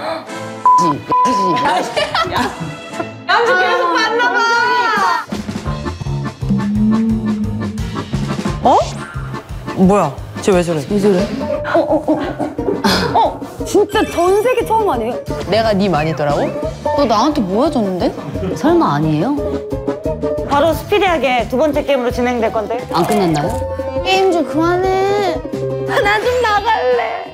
[SPEAKER 3] 지.
[SPEAKER 5] 남자 계속 만나봐.
[SPEAKER 1] 어? 뭐야? 쟤 왜 저래?
[SPEAKER 3] 왜 저래? 진짜 전 세계 처음 아니에요?
[SPEAKER 5] 내가 네 많이더라고?
[SPEAKER 4] 너 나한테 뭐 해줬는데?
[SPEAKER 3] 설마 아니에요?
[SPEAKER 1] 바로 스피디하게 두 번째 게임으로 진행될 건데.
[SPEAKER 3] 안 끝났나요?
[SPEAKER 4] 게임 좀 그만해. 나 좀 나갈래.